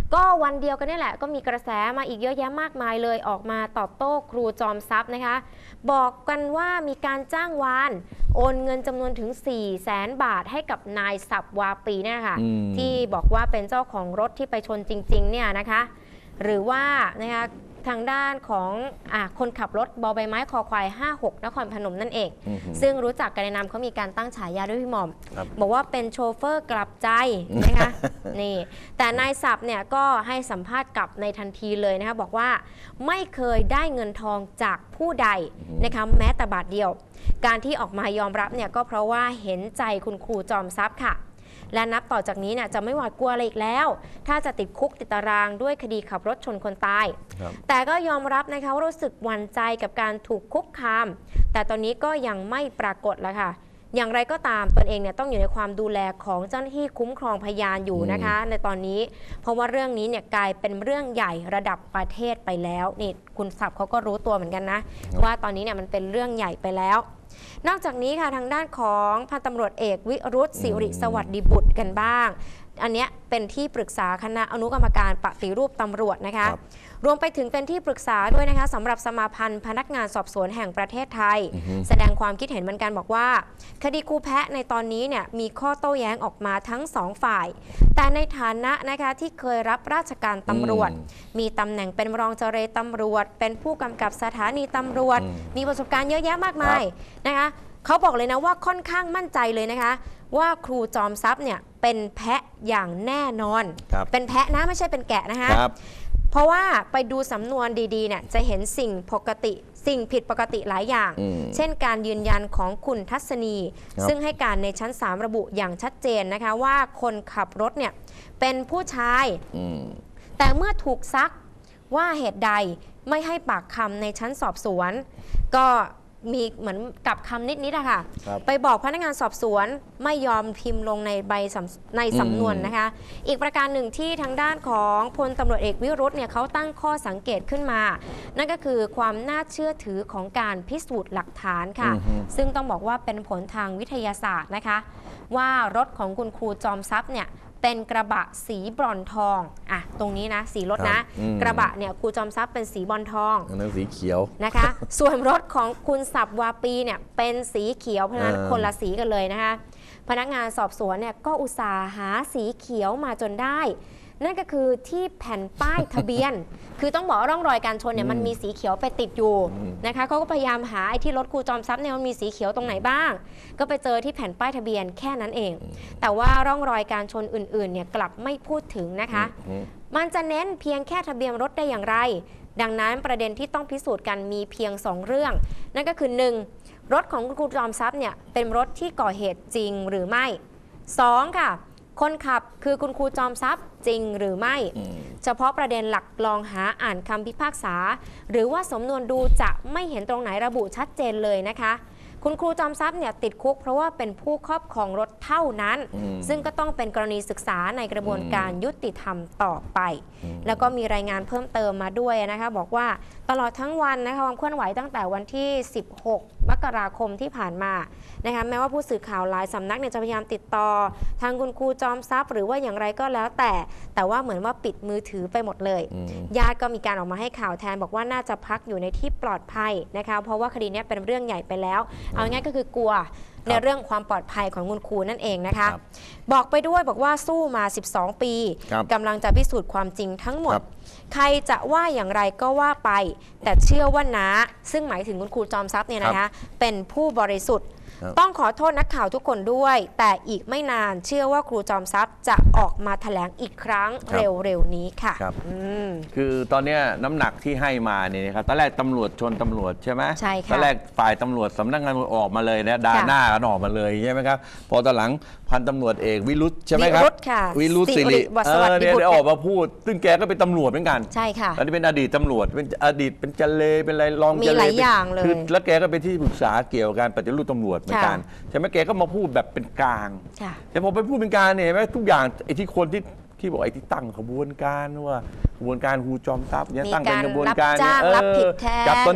ก็วันเดียวกันนี่แหละก็มีกระแสมาอีกเยอะแยะมากมายเลยออกมาตอบโต้ครูจอมทรัพย์นะคะบอกกันว่ามีการจ้างวานโอนเงินจำนวนถึง สี่แสน บาทให้กับนายสับวาปีเนี่ยค่ะที่บอกว่าเป็นเจ้าของรถที่ไปชนจริงๆเนี่ยนะคะหรือว่านะคะทางด้านของอ่ะคนขับรถบอใบไม้คอควายห้าหกนครพนมนั่นเองซึ่งรู้จักกันในนามเขามีการตั้งฉายาด้วยพี่หม่อมบอกว่าเป็นโชเฟอร์กลับใจนะคะนี่แต่นายศัพท์เนี่ยก็ให้สัมภาษณ์กลับในทันทีเลยนะคะบอกว่าไม่เคยได้เงินทองจากผู้ใดนะคะแม้แต่บาทเดียวการที่ออกมายอมรับเนี่ยก็เพราะว่าเห็นใจคุณครูจอมทรัพย์ค่ะและนับต่อจากนี้เนี่ยจะไม่หวาดกลัวอะไรอีกแล้วถ้าจะติดคุกติดตารางด้วยคดีขับรถชนคนตายแต่ก็ยอมรับนะคะว่ารู้สึกหวั่นใจกับการถูกคุกคามแต่ตอนนี้ก็ยังไม่ปรากฏแล้วค่ะอย่างไรก็ตามตนเองเนี่ยต้องอยู่ในความดูแลของเจ้าหน้าที่คุ้มครองพยานอยู่นะคะในตอนนี้เพราะว่าเรื่องนี้เนี่ยกลายเป็นเรื่องใหญ่ระดับประเทศไปแล้วนี่คุณศัพท์เขาก็รู้ตัวเหมือนกันนะว่าตอนนี้เนี่ยมันเป็นเรื่องใหญ่ไปแล้วนอกจากนี้ค่ะทางด้านของพันตำรวจเอกวิรุธศิริสวัสดิบุตรกันบ้างอันนี้เป็นที่ปรึกษาคณะอนุกรรมการปฏิรูปตำรวจนะคะรวมไปถึงเป็นที่ปรึกษาด้วยนะคะสำหรับสมาพันธ์พนักงานสอบสวนแห่งประเทศไทยแสดงความคิดเห็นเหมือนกันบอกว่าคดีครูแพะในตอนนี้เนี่ยมีข้อโต้แย้งออกมาทั้งสองฝ่ายแต่ในฐานะนะคะที่เคยรับราชการตำรวจมีตำแหน่งเป็นรองเจรตำรวจเป็นผู้กำกับสถานีตำรวจมีประสบการณ์เยอะแยะมากมายนะคะเขาบอกเลยนะว่าค่อนข้างมั่นใจเลยนะคะว่าครูจอมทรัพย์เนี่ยเป็นแพะอย่างแน่นอนเป็นแพะนะไม่ใช่เป็นแกะนะคะเพราะว่าไปดูสำนวนดีๆเนี่ยจะเห็นสิ่งปกติสิ่งผิดปกติหลายอย่างเช่นการยืนยันของคุณทัศนีซึ่งให้การในชั้นสามระบุอย่างชัดเจนนะคะว่าคนขับรถเนี่ยเป็นผู้ชายแต่เมื่อถูกซักว่าเหตุใดไม่ให้ปากคำในชั้นสอบสวนก็มีเหมือนกับคำนิดๆอะค่ะไปบอกพนักงานสอบสวนไม่ยอมพิมพ์ลงในใบในสำนวนนะคะอีกประการหนึ่งที่ทางด้านของพลตำรวจเอกวิรุธเนี่ยเขาตั้งข้อสังเกตขึ้นมานั่นก็คือความน่าเชื่อถือของการพิสูจน์หลักฐานค่ะซึ่งต้องบอกว่าเป็นผลทางวิทยาศาสตร์นะคะว่ารถของคุณครูจอมทรัพย์เนี่ยเป็นกระบะสีบรอนทองอ่ะตรงนี้นะสีรถนะกระบะเนี่ยครูจอมทรัพย์เป็นสีบรอนทองอันนั้นสีเขียวนะคะส่วนรถของคุณศัพท์วาปีเนี่ยเป็นสีเขียวเพราะฉะนั้นคนละสีกันเลยนะคะพนักงานสอบสวนเนี่ยก็อุตส่าห์หาสีเขียวมาจนได้นั่นก็คือที่แผ่นป้ายทะเบียน คือต้องบอกร่องรอยการชนเนี่ยมันมีสีเขียวไปติดอยู่นะคะเขาก็พยายามหาไอ้ที่รถครูจอมทรัพย์เนี่ยมันมีสีเขียวตรงไหนบ้างก็ไปเจอที่แผ่นป้ายทะเบียนแค่นั้นเองแต่ว่าร่องรอยการชนอื่นๆเนี่ยกลับไม่พูดถึงนะคะมันจะเน้นเพียงแค่ทะเบียนรถได้อย่างไรดังนั้นประเด็นที่ต้องพิสูจน์กันมีเพียงสองเรื่องนั่นก็คือหนึ่งรถของคุณครูจอมทรัพย์เนี่ยเป็นรถที่ก่อเหตุจริงหรือไม่สองค่ะคนขับคือคุณครูจอมทรัพย์จริงหรือไม่เฉพาะประเด็นหลักลองหาอ่านคำพิพากษาหรือว่าสำนวนดูจะไม่เห็นตรงไหนระบุชัดเจนเลยนะคะคุณครูจอมทรัพย์เนี่ยติดคุกเพราะว่าเป็นผู้ครอบครองรถเท่านั้นซึ่งก็ต้องเป็นกรณีศึกษาในกระบวนการยุติธรรมต่อไปแล้วก็มีรายงานเพิ่มเติมมาด้วยนะคะบอกว่าตลอดทั้งวันนะคะความเคลื่อนไหวตั้งแต่วันที่สิบหกมกราคมที่ผ่านมานะคะแม้ว่าผู้สื่อข่าวหลายสำนักเนี่ยจะพยายามติดต่อทางคุณครูจอมทรัพย์หรือว่าอย่างไรก็แล้วแต่แต่ว่าเหมือนว่าปิดมือถือไปหมดเลยญาติก็มีการออกมาให้ข่าวแทนบอกว่าน่าจะพักอยู่ในที่ปลอดภัยนะคะเพราะว่าคดีนี้เป็นเรื่องใหญ่ไปแล้วเอาง่ายก็คือกลัวในเรื่องความปลอดภัยของคุณครูนั่นเองนะคะบอกไปด้วยบอกว่าสู้มาสิบสองปีกำลังจะพิสูจน์ความจริงทั้งหมดใครจะว่าอย่างไรก็ว่าไปแต่เชื่อว่าน้าซึ่งหมายถึงคุณครูจอมทรัพย์เนี่ยนะคะเป็นผู้บริสุทธิ์ต้องขอโทษนักข่าวทุกคนด้วยแต่อีกไม่นานเชื่อว่าครูจอมทรัพย์จะออกมาแถลงอีกครั้งเร็วๆนี้ค่ะคือตอนนี้น้ำหนักที่ให้มาเนี่ยนะครับตอนแรกตำรวจชนตำรวจใช่ไหมใช่ค่ะตอนแรกฝ่ายตำรวจสำนักงานออกมาเลยนะด่าหน้ากันออกมาเลยใช่ไหมครับพอตอนหลังพันตำรวจเอกวิรุธใช่ไหมครับวิรุธศิริเออเนี่ยได้ออกมาพูดซึ่งแกก็เป็นตำรวจเหมือนกันใช่ค่ะอันนี้เป็นอดีตตำรวจเป็นอดีตเป็นจัลเลเป็นอะไรรองจัลเลมีหลายอย่างเลยคือแล้วแกก็เป็นที่ปรึกษาเกี่ยวกับการปฏิรูปตำรวจเหมือนกันใช่ไหมแกก็มาพูดแบบเป็นกลางแต่พอไปพูดเป็นกลางเนี่ยไหมทุกอย่างไอ้ที่คนที่ที่บอกไอ้ที่ตั้งขบวนการว่ากระบวนการครูจอมทรัพย์เนี่ยตั้งเป็นกระบวนการเนี่ยเออจับตอนนี้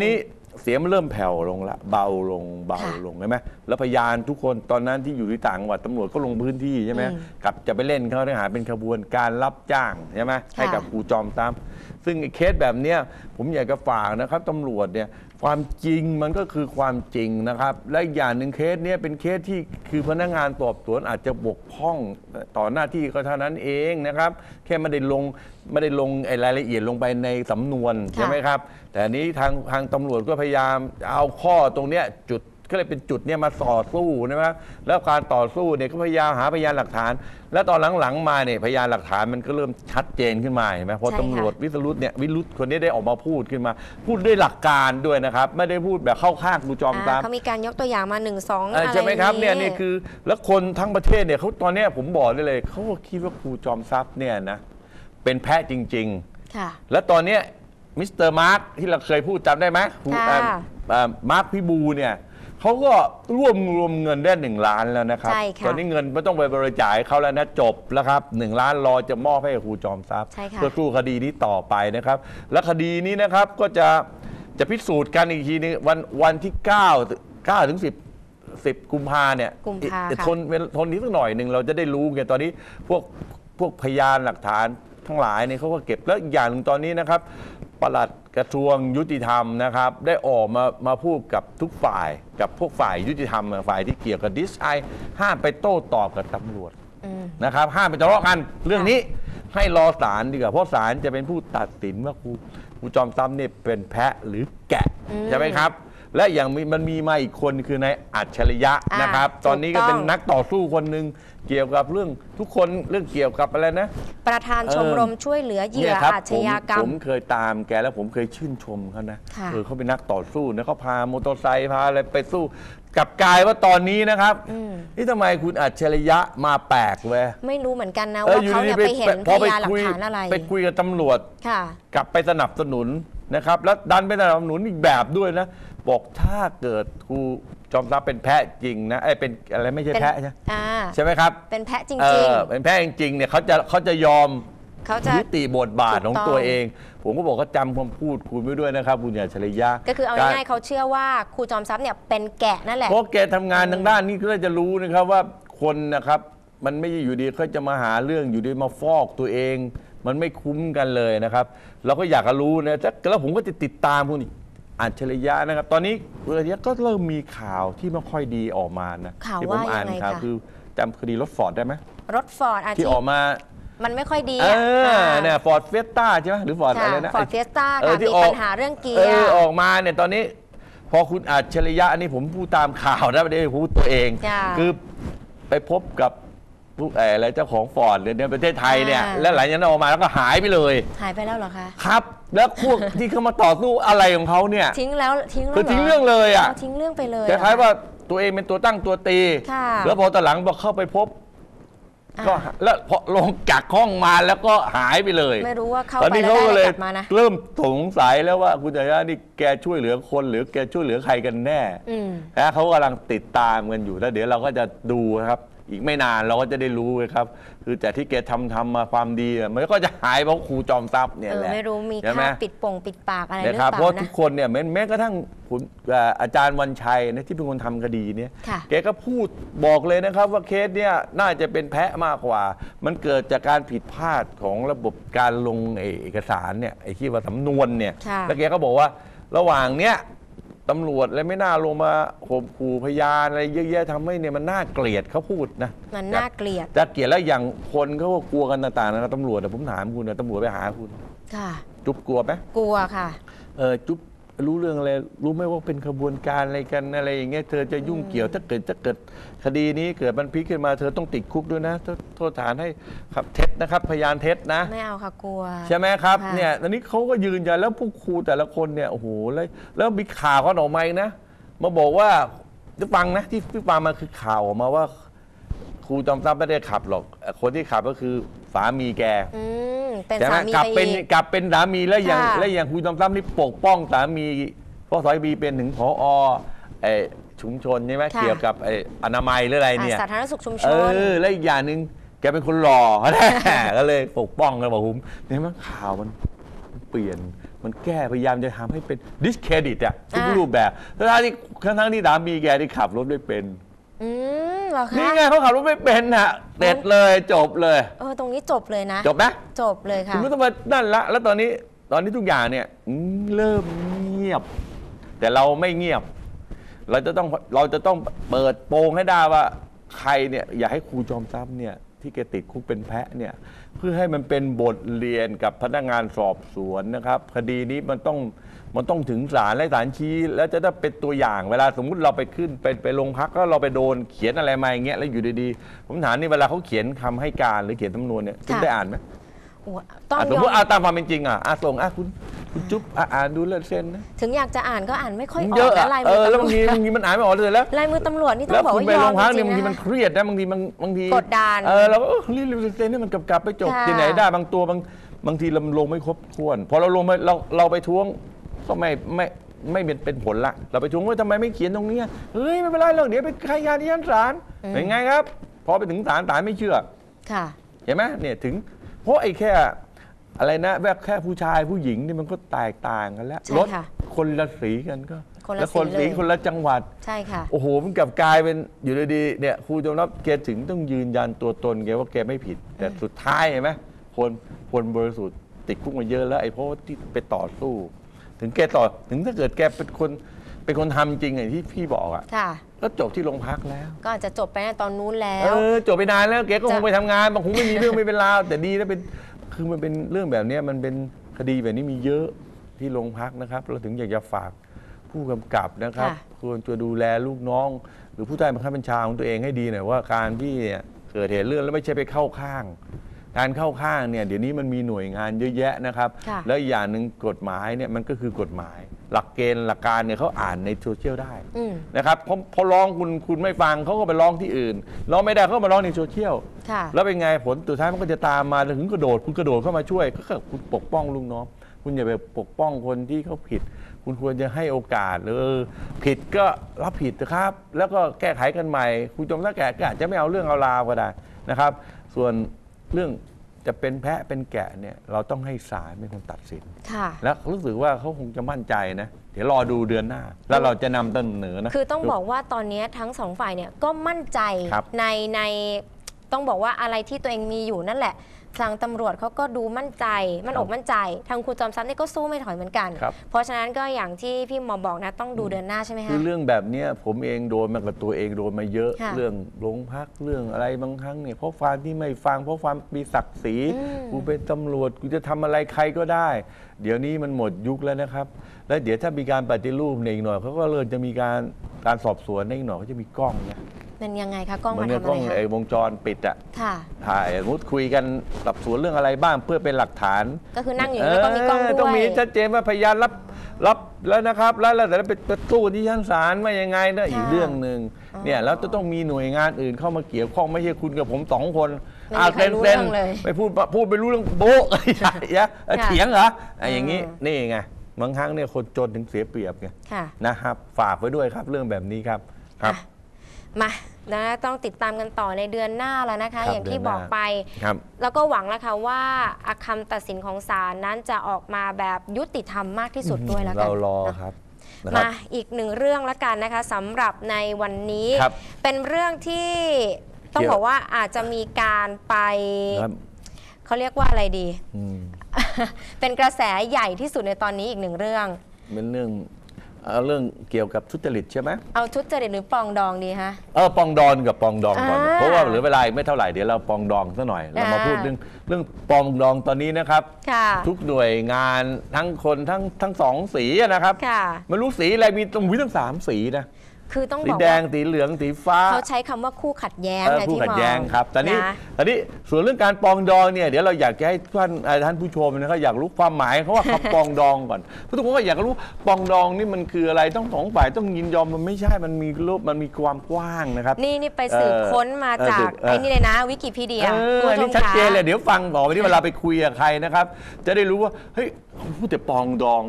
เสียงมันเริ่มแผ่วลงละเบาลงเบาลงใช่ไหมแล้วพยานทุกคนตอนนั้นที่อยู่ที่ต่างจังหวัดตำรวจก็ลงพื้นที่ใช่ไหมกับจะไปเล่นเขาเนื้อหาเป็นขบวนการรับจ้างใช่ไหมให้กับครูจอมทรัพย์ซึ่งเคสแบบเนี้ยผมอยากจะฝากนะครับตำรวจเนี่ยความจริงมันก็คือความจริงนะครับและอย่างหนึ่งเคสเนี้ยเป็นเคสที่คือพนักงานสอบสวนอาจจะบกพร่องต่อหน้าที่ก็เท่านั้นเองนะครับแค่ไม่ได้ลงไม่ได้ลงรายละเอียดลงไปในสำนวนใช่ไหมครับแต่นี้ทางทางตำรวจก็พยายามเอาข้อตรงเนี้ยจุดก็เลยเป็นจุดเนี้ยมาต่อสู้นะครับแล้วการต่อสู้เนี่ยก็พยายามหาพยานหลักฐาน แล้วตอนหลังๆมาเนี่ยพยานหลักฐานมันก็เริ่มชัดเจนขึ้นมาเห็นไหมพอตำรวจวิสรุตเนี่ยวิรุตคนนี้ได้ออกมาพูดขึ้นมา พูดด้วยหลักการด้วยนะครับไม่ได้พูดแบบเข้าข้างครูจอมทรัพย์เขามีการยกตัวอย่างมาหนึ่งสองอะไรใช่ไหมครับเนี่ยนี่คือแล้วคนทั้งประเทศเนี่ยเขาตอนนี้ผมบอกได้เลยเขาก็คิดว่าครูจอมทรัพย์เนี่ยนะเป็นแพะจริงๆค่ะแล้วตอนนี้มิสเตอร์มาร์คที่เราเคยพูดจำได้ไหมมาร์คพิบูเนี่ยเขาก็ร่วมรวมเงินได้หนึ่งล้านแล้วนะครับตอนนี้เงินไม่ต้องไปบริจาคเขาแล้วนะจบแล้วครับหนึ่งล้านรอจะมอบให้ครูจอมทรัพย์เพื่อสู้คดีนี้ต่อไปนะครับและคดีนี้นะครับก็จะจะพิสูจน์กันอีกทีนึงวันวันที่เก้า เก้าถึงสิบ สิบกุมภาเนี่ยทนทนนี้สักหน่อยหนึ่งเราจะได้รู้ไงตอนนี้พวกพวกพยานหลักฐานทั้งหลายเนี่ยเขาก็เก็บแล้วอย่างหนึ่งตอนนี้นะครับปลัดกระทรวงยุติธรรมนะครับได้ออกมามาพูดกับทุกฝ่ายกับพวกฝ่ายยุติธรรมฝ่ายที่เกี่ยวกับดิสไอห้ามไปโต้ตอบกับตำรวจนะครับห้ามไปทะเลาะกันเรื่องนี้ให้รอศาลดีกว่าเพราะศาลจะเป็นผู้ตัดสินว่าครูครูจอมทรัพย์เนี่ยเป็นแพะหรือแกะใช่ไหมครับและอย่างมันมีมาอีกคนคือนายอัจฉริยะนะครับตอนนี้ก็เป็นนักต่อสู้คนหนึ่งเกี่ยวกับเรื่องทุกคนเรื่องเกี่ยวกับอะไรนะประธานชมรมช่วยเหลือเหยื่ออาชญากรรมผมเคยตามแกแล้วผมเคยชื่นชมเขานะเออเขาเป็นนักต่อสู้นะเขาพามอเตอร์ไซค์พาอะไรไปสู้กับกายว่าตอนนี้นะครับนี่ทำไมคุณอัจฉริยะมาแปลกเว้ยไม่รู้เหมือนกันนะว่าเขาเนี่ยไปเห็นพยานหลักฐานอะไรไปคุยกับตำรวจกลับไปสนับสนุนนะครับแล้วดันไปสนับสนุนอีกแบบด้วยนะบอกถ้าเกิดครูจอมทรัพย์เป็นแพะจริงนะไอ้เป็นอะไรไม่ใช่แพะใช่ใช่ไหมครับเป็นแพะจริงๆเป็นแพะจริงๆเนี่ยเขาจะเขาจะยอมเขาจะยุติบทบาทของตัวเองผมก็บอกก็จำคำพูดคุณไว้ด้วยนะครับคุณอัจฉริยะก็คือเอาง่ายๆเขาเชื่อว่าครูจอมทรัพย์เนี่ยเป็นแกะนั่นแหละเพราะแกทำงานทางด้านนี้ก็จะรู้นะครับว่าคนนะครับมันไม่ใช่อยู่ดีเขาจะมาหาเรื่องอยู่ดีมาฟอกตัวเองมันไม่คุ้มกันเลยนะครับเราก็อยากจะรู้นะแล้วผมก็จะติดตามคุณอัจฉริยะนะครับตอนนี้อัจฉริยะก็เริ่มมีข่าวที่ไม่ค่อยดีออกมานะที่ผมอ่านข่าวคือจำคดีรถฟอร์ดได้ไหมรถฟอร์ดที่ออกมามันไม่ค่อยดีเออเนี่ยฟอร์ดเฟียสต้าใช่ไหมหรือฟอร์ดอะไรนะฟอร์ดเฟียสต้าค่ะมีปัญหาเรื่องเกียร์ออกมาเนี่ยตอนนี้พอคุณอัจฉริยะอันนี้ผมพูดตามข่าวนะไม่ได้พูดตัวเองคือไปพบกับผู้อะไรเจ้าของฟอร์ดในประเทศไทยเนี่ยแล้วหลังจากนั้นออกมาแล้วก็หายไปเลยหายไปแล้วเหรอคะครับแล้วพวกที่เขามาต่อสู้อะไรของเขาเนี่ยทิ้งแล้วทิ้งคือทิ้งเรื่องเลยอ่ะทิ้งเรื่องไปเลยคล้ายๆว่าตัวเองเป็นตัวตั้งตัวตีแล้วพอตอนหลังพอเข้าไปพบก็แล้วพอลงจากห้องมาแล้วก็หายไปเลยไม่รู้ว่าเข้าไปแล้วได้กลับมานะเริ่มสงสัยแล้วว่าคุณอัจฉริยะนี่แกช่วยเหลือคนหรือแกช่วยเหลือใครกันแน่นะเขากำลังติดตามกันอยู่แล้วเดี๋ยวเราก็จะดูครับอีกไม่นานเราก็จะได้รู้เลยครับคือแต่ที่แกทำทำมาความดีมันก็จะหายเพราะครูจอมทรัพย์เนี่ยแหละไม่รู้มีค่าปิดปงปิดปากอะไรหรือเปล่านะเพราะทุกคนเนี่ยแม้แม้กระทั่งอาจารย์วันชัยนะที่เป็นคนทำคดีเนี่ยแกก็พูดบอกเลยนะครับว่าเคสเนี่ยน่าจะเป็นแพะมากกว่ามันเกิดจากการผิดพลาดของระบบการลงเอกสารเนี่ยไอ้ที่ว่าสำนวนเนี่ยแล้วแกก็บอกว่าระหว่างเนี้ยตำรวจเลยไม่น่าลงมาข่มขู่พยานอะไรเยอะแยะทำให้เนี่ยมันน่าเกลียดเขาพูดนะมันน่าเกลียดจะเกลียดแล้วอย่างคนเขาก็กลัวกันต่างๆนะตำรวจแต่ผมถามคุณนะตำรวจไปหาคุณค่ะจุ๊บกลัวไหมกลัวค่ะเออจุ๊บรู้เรื่องอะไรรู้ไหมว่าเป็นขบวนการอะไรกันอะไรอย่างเงี้ยเธอจะยุ่งเกี่ยวถ้าเกิดถ้าเกิดคดีนี้เกิดมันพลิกขึ้นมาเธอต้องติดคุกด้วยนะโทษฐานให้ขับเท็จนะครับพยานเท็จนะไม่เอาค่ะกลัวใช่ไหมครับเนี่ยตอนนี้เขาก็ยืนยันแล้วพวกครูแต่ละคนเนี่ยโอ้โหแล้วแล้วมีข่าวก็ออกมานะมาบอกว่าจะฟังนะที่ที่ฟังมาคือข่าวออกมาว่าครูจอมทรัพย์ไม่ได้ขับหรอกคนที่ขับก็คือสามีแกเป็นสามีกลับเป็นกลับเป็นสามีแล้วอย่างแล้วอย่างครูจอมทรัพย์นี่ปกป้องสามีเพราะสามีเป็นถึงผอไอชุมชนใช่ไหมเกี่ยวกับไออนามัยหรืออะไรเนี่ยสาธารณสุขชุมชนเออแล้วอีกอย่างหนึ่งแกเป็นคนหล่อก็เลยปกป้องกันบอกผมเนี่ยมันข่าวมันเปลี่ยนมันแก้พยายามจะทำให้เป็น discredit อะทุกรูปแบบทั้งที่ทั้งที่สามีแกที่ขับรถไม่เป็นอืมเหรอคะนี่ไงเขาขับรถไม่เป็นฮะเด็ดเลยจบเลยเออตรงนี้จบเลยนะจบนะจบเลยค่ะคุณไม่ต้องมานั่นละแล้วตอนนี้ตอนนี้ทุกอย่างเนี่ยเริ่มเงียบแต่เราไม่เงียบเราจะต้องเราจะต้องเปิดโปงให้ได้ว่าใครเนี่ยอย่าให้ครูจอมทรัพย์เนี่ยที่แกติดคุกเป็นแพะเนี่ยเพื่อให้มันเป็นบทเรียนกับพนักงานสอบสวนนะครับคดีนี้มันต้องมันต้องถึงศาลและศาลชี้แล้วจะได้เป็นตัวอย่างเวลาสมมุติเราไปขึ้นไปไปโรงพักแล้วเราไปโดนเขียนอะไรมาอย่างเงี้ยแล้วอยู่ดีๆผมถามนี่เวลาเขาเขียนคำให้การหรือเขียนสำนวนเนี่ยคุณได้อ่านไหมสมมติเอาตามความเป็นจริงอ่ะอาส่งอ่ะคุณคุณจุ๊บอ่านดูเลือดเส้นนะถึงอยากจะอ่านก็อ่านไม่ค่อยออกเยอะลายมือแล้วบางทีบางทีมันอ่านไม่ออกเลยแล้วลายมือตำรวจนี่ต้องบอกว่ายอมจริงๆบางทีมันเครียดนะบางทีบางบางทีกดดันเออเราก็รีบเลือดเส้นนี่มันกลับไปจบที่ไหนได้บางตัวบางบางทีเราลงไม่ครบถ้วนพอเราลงไปเราเราไปท้วงก็ไม่ไม่ไม่เป็นผลละเราไปท้วงว่าทำไมไม่เขียนตรงนี้เฮ้ยไม่เป็นไรหรอกเดี๋ยวไปขยายที่ชั้นศาลเป็นไงครับพอไปถึงศาลศาลไม่เชื่อค่ะเห็นไหมเนี่ยถึงเพราะไอ้แค่อะไรนะแบบแค่ผู้ชายผู้หญิงนี่มันก็แตกต่างกันแล้วรถคนละสีกันก็แล้วคนสีคนละจังหวัดใช่ค่ะโอ้โหมันกลับกลายเป็นอยู่ดีๆเนี่ยครูจอมทรัพย์แกถึงต้องยืนยันตัวตนแกว่าแกไม่ผิดแต่สุดท้ายเห็นไหมคนคนบริสุทธิ์ติดคุกมาเยอะแล้วไอ้เพราะว่าที่ไปต่อสู้ถึงแกต่อถึงถ้าเกิดแกเป็นคนเป็นคนทำจริงอย่างที่พี่บอกอ่ะก็จบที่โรงพักแล้วก็อาจจะจบไปตอนนู้นแล้วเออจบไปนานแล้วแกก็คงไปทำงานบางคงไม่มีเรื่องไม่เป็นราวแต่ดีแล้วเป็นคือมันเป็นเรื่องแบบนี้มันเป็นคดีแบบนี้มีเยอะที่โรงพักนะครับเราถึงอยากจะฝากผู้กำกับนะครับควรจะดูแลลูกน้องหรือผู้ใต้บังคับบัญชาของตัวเองให้ดีหน่อยว่าการที่เกิดเหตุเรื่องแล้วไม่ใช่ไปเข้าข้างการเข้าข้างเนี่ยเดี๋ยวนี้มันมีหน่วยงานเยอะแยะนะครับแล้วอย่างหนึ่งกฎหมายเนี่ยมันก็คือกฎหมายหลักเกณฑ์หลักการเนี่ยเขาอ่านในโซเชียลได้นะครับพอพอร้องคุณคุณไม่ฟังเขาก็ไปร้องที่อื่นร้องไม่ได้เขามาร้องในโซเชียลแล้วเป็นไงผลสุดท้ายมันก็จะตามมาถึงกระโดดคุณกระโดดเข้ามาช่วยก็คือคุณปกป้องลูกน้องคุณอย่าไปปกป้องคนที่เขาผิดคุณควรจะให้โอกาสเออผิดก็รับผิดนะครับแล้วก็แก้ไขกันใหม่คุณจอมทรัพย์แกก็อาจจะไม่เอาเรื่องเอาราวก็ได้นะครับส่วนเรื่องจะเป็นแพะเป็นแกะเนี่ยเราต้องให้ศาลเป็นคนตัดสินแล้วรู้สึกว่าเขาคงจะมั่นใจนะเดี๋ยวรอดูเดือนหน้าแล้วเราจะนำเสนอนะคือต้องบอกว่าตอนนี้ทั้งสองฝ่ายเนี่ยก็มั่นใจในในต้องบอกว่าอะไรที่ตัวเองมีอยู่นั่นแหละทางตำรวจเขาก็ดูมั่นใจมั่นอกมั่นใจทางครูจอมทรัพย์นี่ก็สู้ไม่ถอยเหมือนกันเพราะฉะนั้นก็อย่างที่พี่หมอบอกนะต้องดูเดือนหน้าใช่ไหมคะคือเรื่องแบบนี้ผมเองโดนมากับตัวเองโดนมาเยอะเรื่องโรงพักเรื่องอะไรบางครั้งเนี่ยเพราะความที่ไม่ฟังเพราะความมีศักดิ์ศรีกูเป็นตำรวจกูจะทำอะไรใครก็ได้เดี๋ยวนี้มันหมดยุคแล้วนะครับแล้วเดี๋ยวถ้ามีการปฏิรูปในอีกหน่อยเขาก็เริ่มจะมีการการสอบสวนในอีกหน่อยเขาจะมีกล้องนะมันยังไงคะกล้องมาทำอะไรคะกล้องไอ้วงจรปิดอ่ะถ่ายมุดคุยกันสอบสวนเรื่องอะไรบ้างเพื่อเป็นหลักฐานก็คือนั่งอยู่แล้วก็มีกล้องด้วยต้องมีชัดเจนว่าพยานรับรับแล้วนะครับแล้วแล้วแต่ไปไปตู้ที่ชั้นศาลว่ายังไงนะอีกเรื่องหนึ่งเนี่ยแล้วจะต้องมีหน่วยงานอื่นเข้ามาเกี่ยวข้องไม่ใช่คุณกับผมสองคนอาเต้นเต้นไปพูดพูดไปรู้เรื่องโบ๊ะยะเถียงเหรอไอ้อย่างนี้นี่ไงบางครั้งเนี่ยคนจนถึงเสียเปรียบไงนะครับฝากไว้ด้วยครับเรื่องแบบนี้ครับครับมานะต้องติดตามกันต่อในเดือนหน้าแล้วนะคะอย่างที่บอกไปแล้วก็หวังแล้วค่ะว่าคำตัดสินของศาลนั้นจะออกมาแบบยุติธรรมมากที่สุดด้วยแล้วกันเรารอครับมาอีกหนึ่งเรื่องแล้วกันนะคะสำหรับในวันนี้เป็นเรื่องที่ต้องบอกว่าอาจจะมีการไปเขาเรียกว่าอะไรดีเป็นกระแสใหญ่ที่สุดในตอนนี้อีกหนึ่งเรื่องเป็นเรื่องเอาเรื่องเกี่ยวกับทุจริตใช่ไหมเอาทุจริตหรือปองดองดีฮะเออปองดองกับปองดองก่อนเพราะว่าเหลือเวลาไม่เท่าไหร่เดี๋ยวเราปองดองซะหน่อยเรามาพูดเรื่องเรื่องปองดองตอนนี้นะครับทุกหน่วยงานทั้งคนทั้งทั้งสองสีนะครับไม่รู้สีอะไรมีต้องมีทั้งสามสีนะคือต้องบอกสีแดงสีเหลืองสีฟ้าเขาใช้คำว่าคู่ขัดแย้งคู่ขัดแย้งครับตอนนี้ตอนนี้ส่วนเรื่องการปองดองเนี่ยเดี๋ยวเราอยากจะให้ท่านท่านผู้ชมนะครับอยากรู้ความหมายเขาว่าคำปองดองก่อนเพราะทุกคนก็อยากรู้ปองดองนี่มันคืออะไรต้องสองฝ่ายต้องยินยอมมันไม่ใช่มันมีรูปมันมีความกว้างนะครับนี่นี่ไปสืบค้นมาจากไอ้นี่เลยนะวิกิพีเดียอันนี้ชัดเจนเลยเดี๋ยวฟังต่อไปที่เวลาไปคุยกับใครนะครับจะได้รู้ว่าเฮ้ยพูดแต่ปองดอง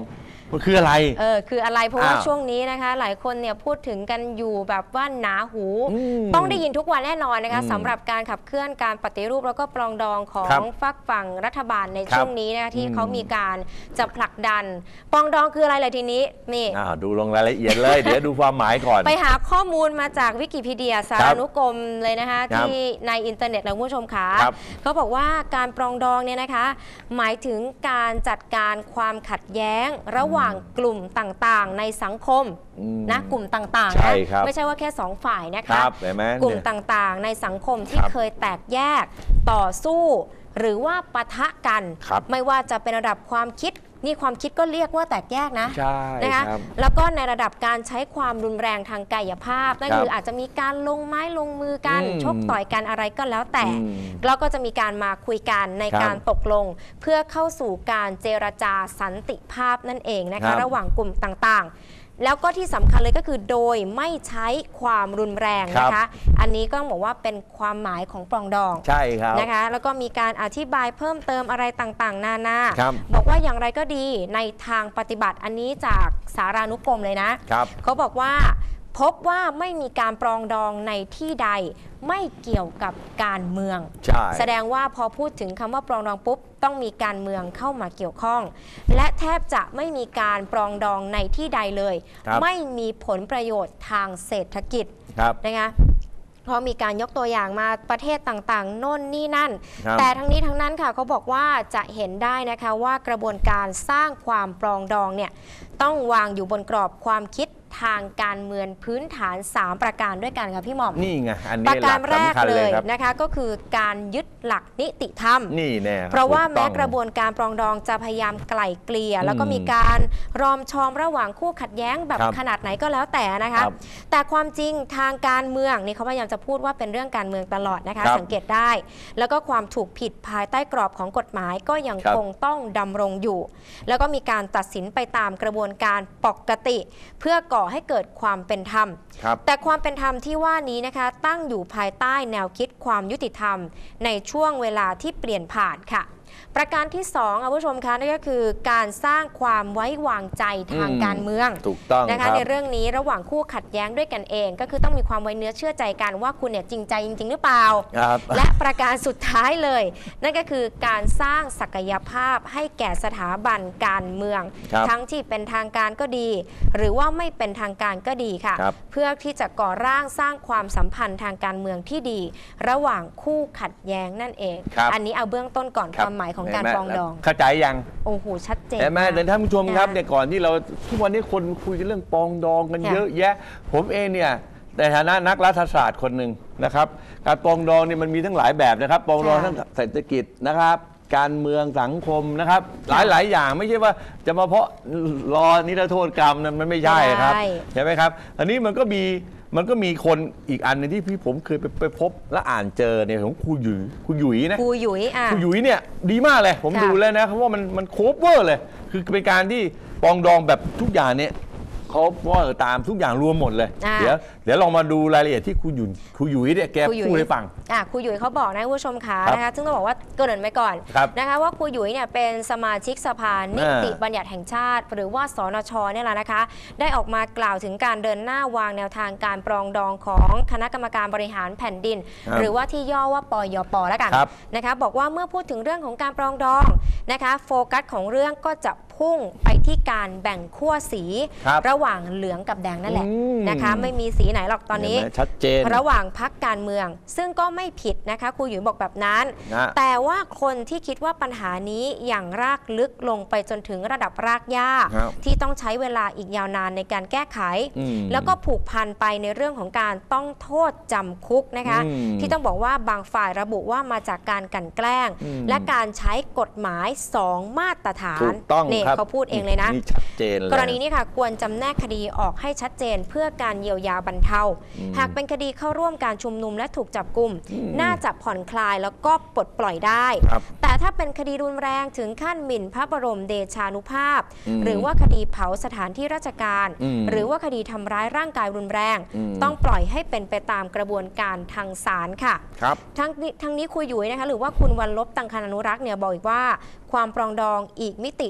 มันคืออะไรเออคืออะไรเพราะว่าช่วงนี้นะคะหลายคนเนี่ยพูดถึงกันอยู่แบบว่าหนาหูต้องได้ยินทุกวันแน่นอนนะคะสำหรับการขับเคลื่อนการปฏิรูปแล้วก็ปรองดองของฝักฝั่งรัฐบาลในช่วงนี้นะคะที่เขามีการจะผลักดันปรองดองคืออะไรเลยทีนี้นี่ดูลงรายละเอียดเลย เดี๋ยวดูความหมายก่อนไปหาข้อมูลมาจากวิกิพีเดียสารานุกรมเลยนะคะที่ในอินเทอร์เน็ตนะคุณผู้ชมคะเขาบอกว่าการปรองดองเนี่ยนะคะหมายถึงการจัดการความขัดแย้งระหว่างกลุ่มต่างๆในสังคมนะกลุ่มต่างๆนะไม่ใช่ว่าแค่สองฝ่ายนะคะกลุ่มต่างๆในสังคมที่เคยแตกแยกต่อสู้หรือว่าปะทะกันไม่ว่าจะเป็นระดับความคิดนี่ความคิดก็เรียกว่าแตกแยกนะนะคะแล้วก็ในระดับการใช้ความรุนแรงทางกายภาพนั่นคืออาจจะมีการลงไม้ลงมือกันชกต่อยกันอะไรก็แล้วแต่แล้วก็จะมีการมาคุยกันในการตกลงเพื่อเข้าสู่การเจรจาสันติภาพนั่นเองนะคะระหว่างกลุ่มต่างๆแล้วก็ที่สำคัญเลยก็คือโดยไม่ใช้ความรุนแรงนะคะอันนี้ก็บอกว่าเป็นความหมายของปรองดองใช่ครับนะคะแล้วก็มีการอธิบายเพิ่มเติมอะไรต่างๆนานาบอกว่าอย่างไรก็ดีในทางปฏิบัติอันนี้จากสารานุกรมเลยนะเขาบอกว่าพบว่าไม่มีการปรองดองในที่ใดไม่เกี่ยวกับการเมืองแสดงว่าพอพูดถึงคำว่าปรองดองปุ๊บต้องมีการเมืองเข้ามาเกี่ยวข้องและแทบจะไม่มีการปรองดองในที่ใดเลยไม่มีผลประโยชน์ทางเศรษฐกิจนะคะเพราะมีการยกตัวอย่างมาประเทศต่างๆโน่นนี่นั่นแต่ทั้งนี้ทั้งนั้นค่ะเขาบอกว่าจะเห็นได้นะคะว่ากระบวนการสร้างความปรองดองเนี่ยต้องวางอยู่บนกรอบความคิดทางการเมืองพื้นฐานสามประการด้วยกันค่ะพี่หม่อมนี่ไงอันนี้ประการแรกเลยนะคะก็คือการยึดหลักนิติธรรมนี่แน่เพราะว่าแม้กระบวนการปรองดองจะพยายามไกล่เกลี่ยแล้วก็มีการรอมชอมระหว่างคู่ขัดแย้งแบบขนาดไหนก็แล้วแต่นะคะแต่ความจริงทางการเมืองนี่เขาพยายามจะพูดว่าเป็นเรื่องการเมืองตลอดนะคะสังเกตได้แล้วก็ความถูกผิดภายใต้กรอบของกฎหมายก็ยังคงต้องดำรงอยู่แล้วก็มีการตัดสินไปตามกระบวนการปกติเพื่อก่อให้เกิดความเป็นธรรมแต่ความเป็นธรรมที่ว่านี้นะคะตั้งอยู่ภายใต้แนวคิดความยุติธรรมในช่วงเวลาที่เปลี่ยนผ่านค่ะประการที่สองคุณผู้ชมคะนั่นก็คือการสร้างความไว้วางใจทางการเมืองถูกต้องนะคะในเรื่องนี้ระหว่างคู่ขัดแย้งด้วยกันเองก็คือต้องมีความไว้เนื้อเชื่อใจกันว่าคุณเนี่ยจริงใจจริงๆหรือเปล่าและประการสุดท้ายเลยนั่นก็คือการสร้างศักยภาพให้แก่สถาบันการเมืองทั้งที่เป็นทางการก็ดีหรือว่าไม่เป็นทางการก็ดีค่ะเพื่อที่จะก่อร่างสร้างความสัมพันธ์ทางการเมืองที่ดีระหว่างคู่ขัดแย้งนั่นเองอันนี้เอาเบื้องต้นก่อนความหมายของการปรองดองเข้าใจยังโอ้โหชัดเจนแต่แม่แต่ท่านผู้ชมครับเนี่ยก่อนที่เราทุกวันนี้คนคุยเรื่องปรองดองกันเยอะแยะผมเองเนี่ยในฐานะนักรัฐศาสตร์คนหนึ่งนะครับการปรองดองเนี่ยมันมีทั้งหลายแบบนะครับปรองดองทั้งเศรษฐกิจนะครับการเมืองสังคมนะครับหลายหลายอย่างไม่ใช่ว่าจะมาเพราะรอนิรโทษกรรมนั้นมันไม่ใช่ครับใช่ไหมครับอันนี้มันก็มีมันก็มีคนอีกอันนึงที่พี่ผมเคยไปไปพบและอ่านเจอเนี่ยของครูหยุยครูหยุยนะครูหยุยอ่ะครูหยุยเนี่ยดีมากเลยผมดูแล้วนะเพราะว่ามันมันโคเวอร์เลยคือเป็นการที่ปองดองแบบทุกอย่างเนี่ยเขาว่าตามทุกอย่างรวมหมดเลยเดี๋ยวเดี๋ยวลองมาดูรายละเอียดที่ครูหยุยครูหยุยเนี่ยแกพูดให้ฟังอ่ะครูหยุยเขาบอกนะผู้ชมคะนะคะซึ่งต้องบอกว่าเกริ่นไว้ก่อนนะคะว่าครูหยุยเนี่ยเป็นสมาชิกสภานิติบัญญัติแห่งชาติหรือว่าสนชเนี่ยแหละนะคะได้ออกมากล่าวถึงการเดินหน้าวางแนวทางการปรองดองของคณะกรรมการบริหารแผ่นดินหรือว่าที่ย่อว่าปยปแล้วกันนะคะบอกว่าเมื่อพูดถึงเรื่องของการปรองดองนะคะโฟกัสของเรื่องก็จะพุ่งไปที่การแบ่งขั้วสีระหว่างเหลืองกับแดงนั่นแหละนะคะไม่มีสีไหนหรอกตอนนี้ชัดเจนระหว่างพรรคการเมืองซึ่งก็ไม่ผิดนะคะครูหยุยบอกแบบนั้นแต่ว่าคนที่คิดว่าปัญหานี้อย่างรากลึกลงไปจนถึงระดับรากหญ้าที่ต้องใช้เวลาอีกยาวนานในการแก้ไขแล้วก็ผูกพันไปในเรื่องของการต้องโทษจำคุกนะคะที่ต้องบอกว่าบางฝ่ายระบุว่ามาจากการกลั่นแกล้งและการใช้กฎหมายสองมาตรฐานเนี่ยเขาพูดเองเลยนะกรณีนี้ค่ะควรจำแนกคดีออกให้ชัดเจนเพื่อการเยียวยาบรรเทาหากเป็นคดีเข้าร่วมการชุมนุมและถูกจับกุมน่าจะผ่อนคลายแล้วก็ปลดปล่อยได้แต่ถ้าเป็นคดีรุนแรงถึงขั้นหมิ่นพระบรมเดชานุภาพหรือว่าคดีเผาสถานที่ราชการหรือว่าคดีทำร้ายร่างกายรุนแรงต้องปล่อยให้เป็นไปตามกระบวนการทางศาลค่ะทั้งนี้ทั้งนี้ครูหยุยนะคะหรือว่าคุณวันลบตังคณานุรักษ์เนี่ยบอกอีกว่าความปรองดองอีกมิติที่สัง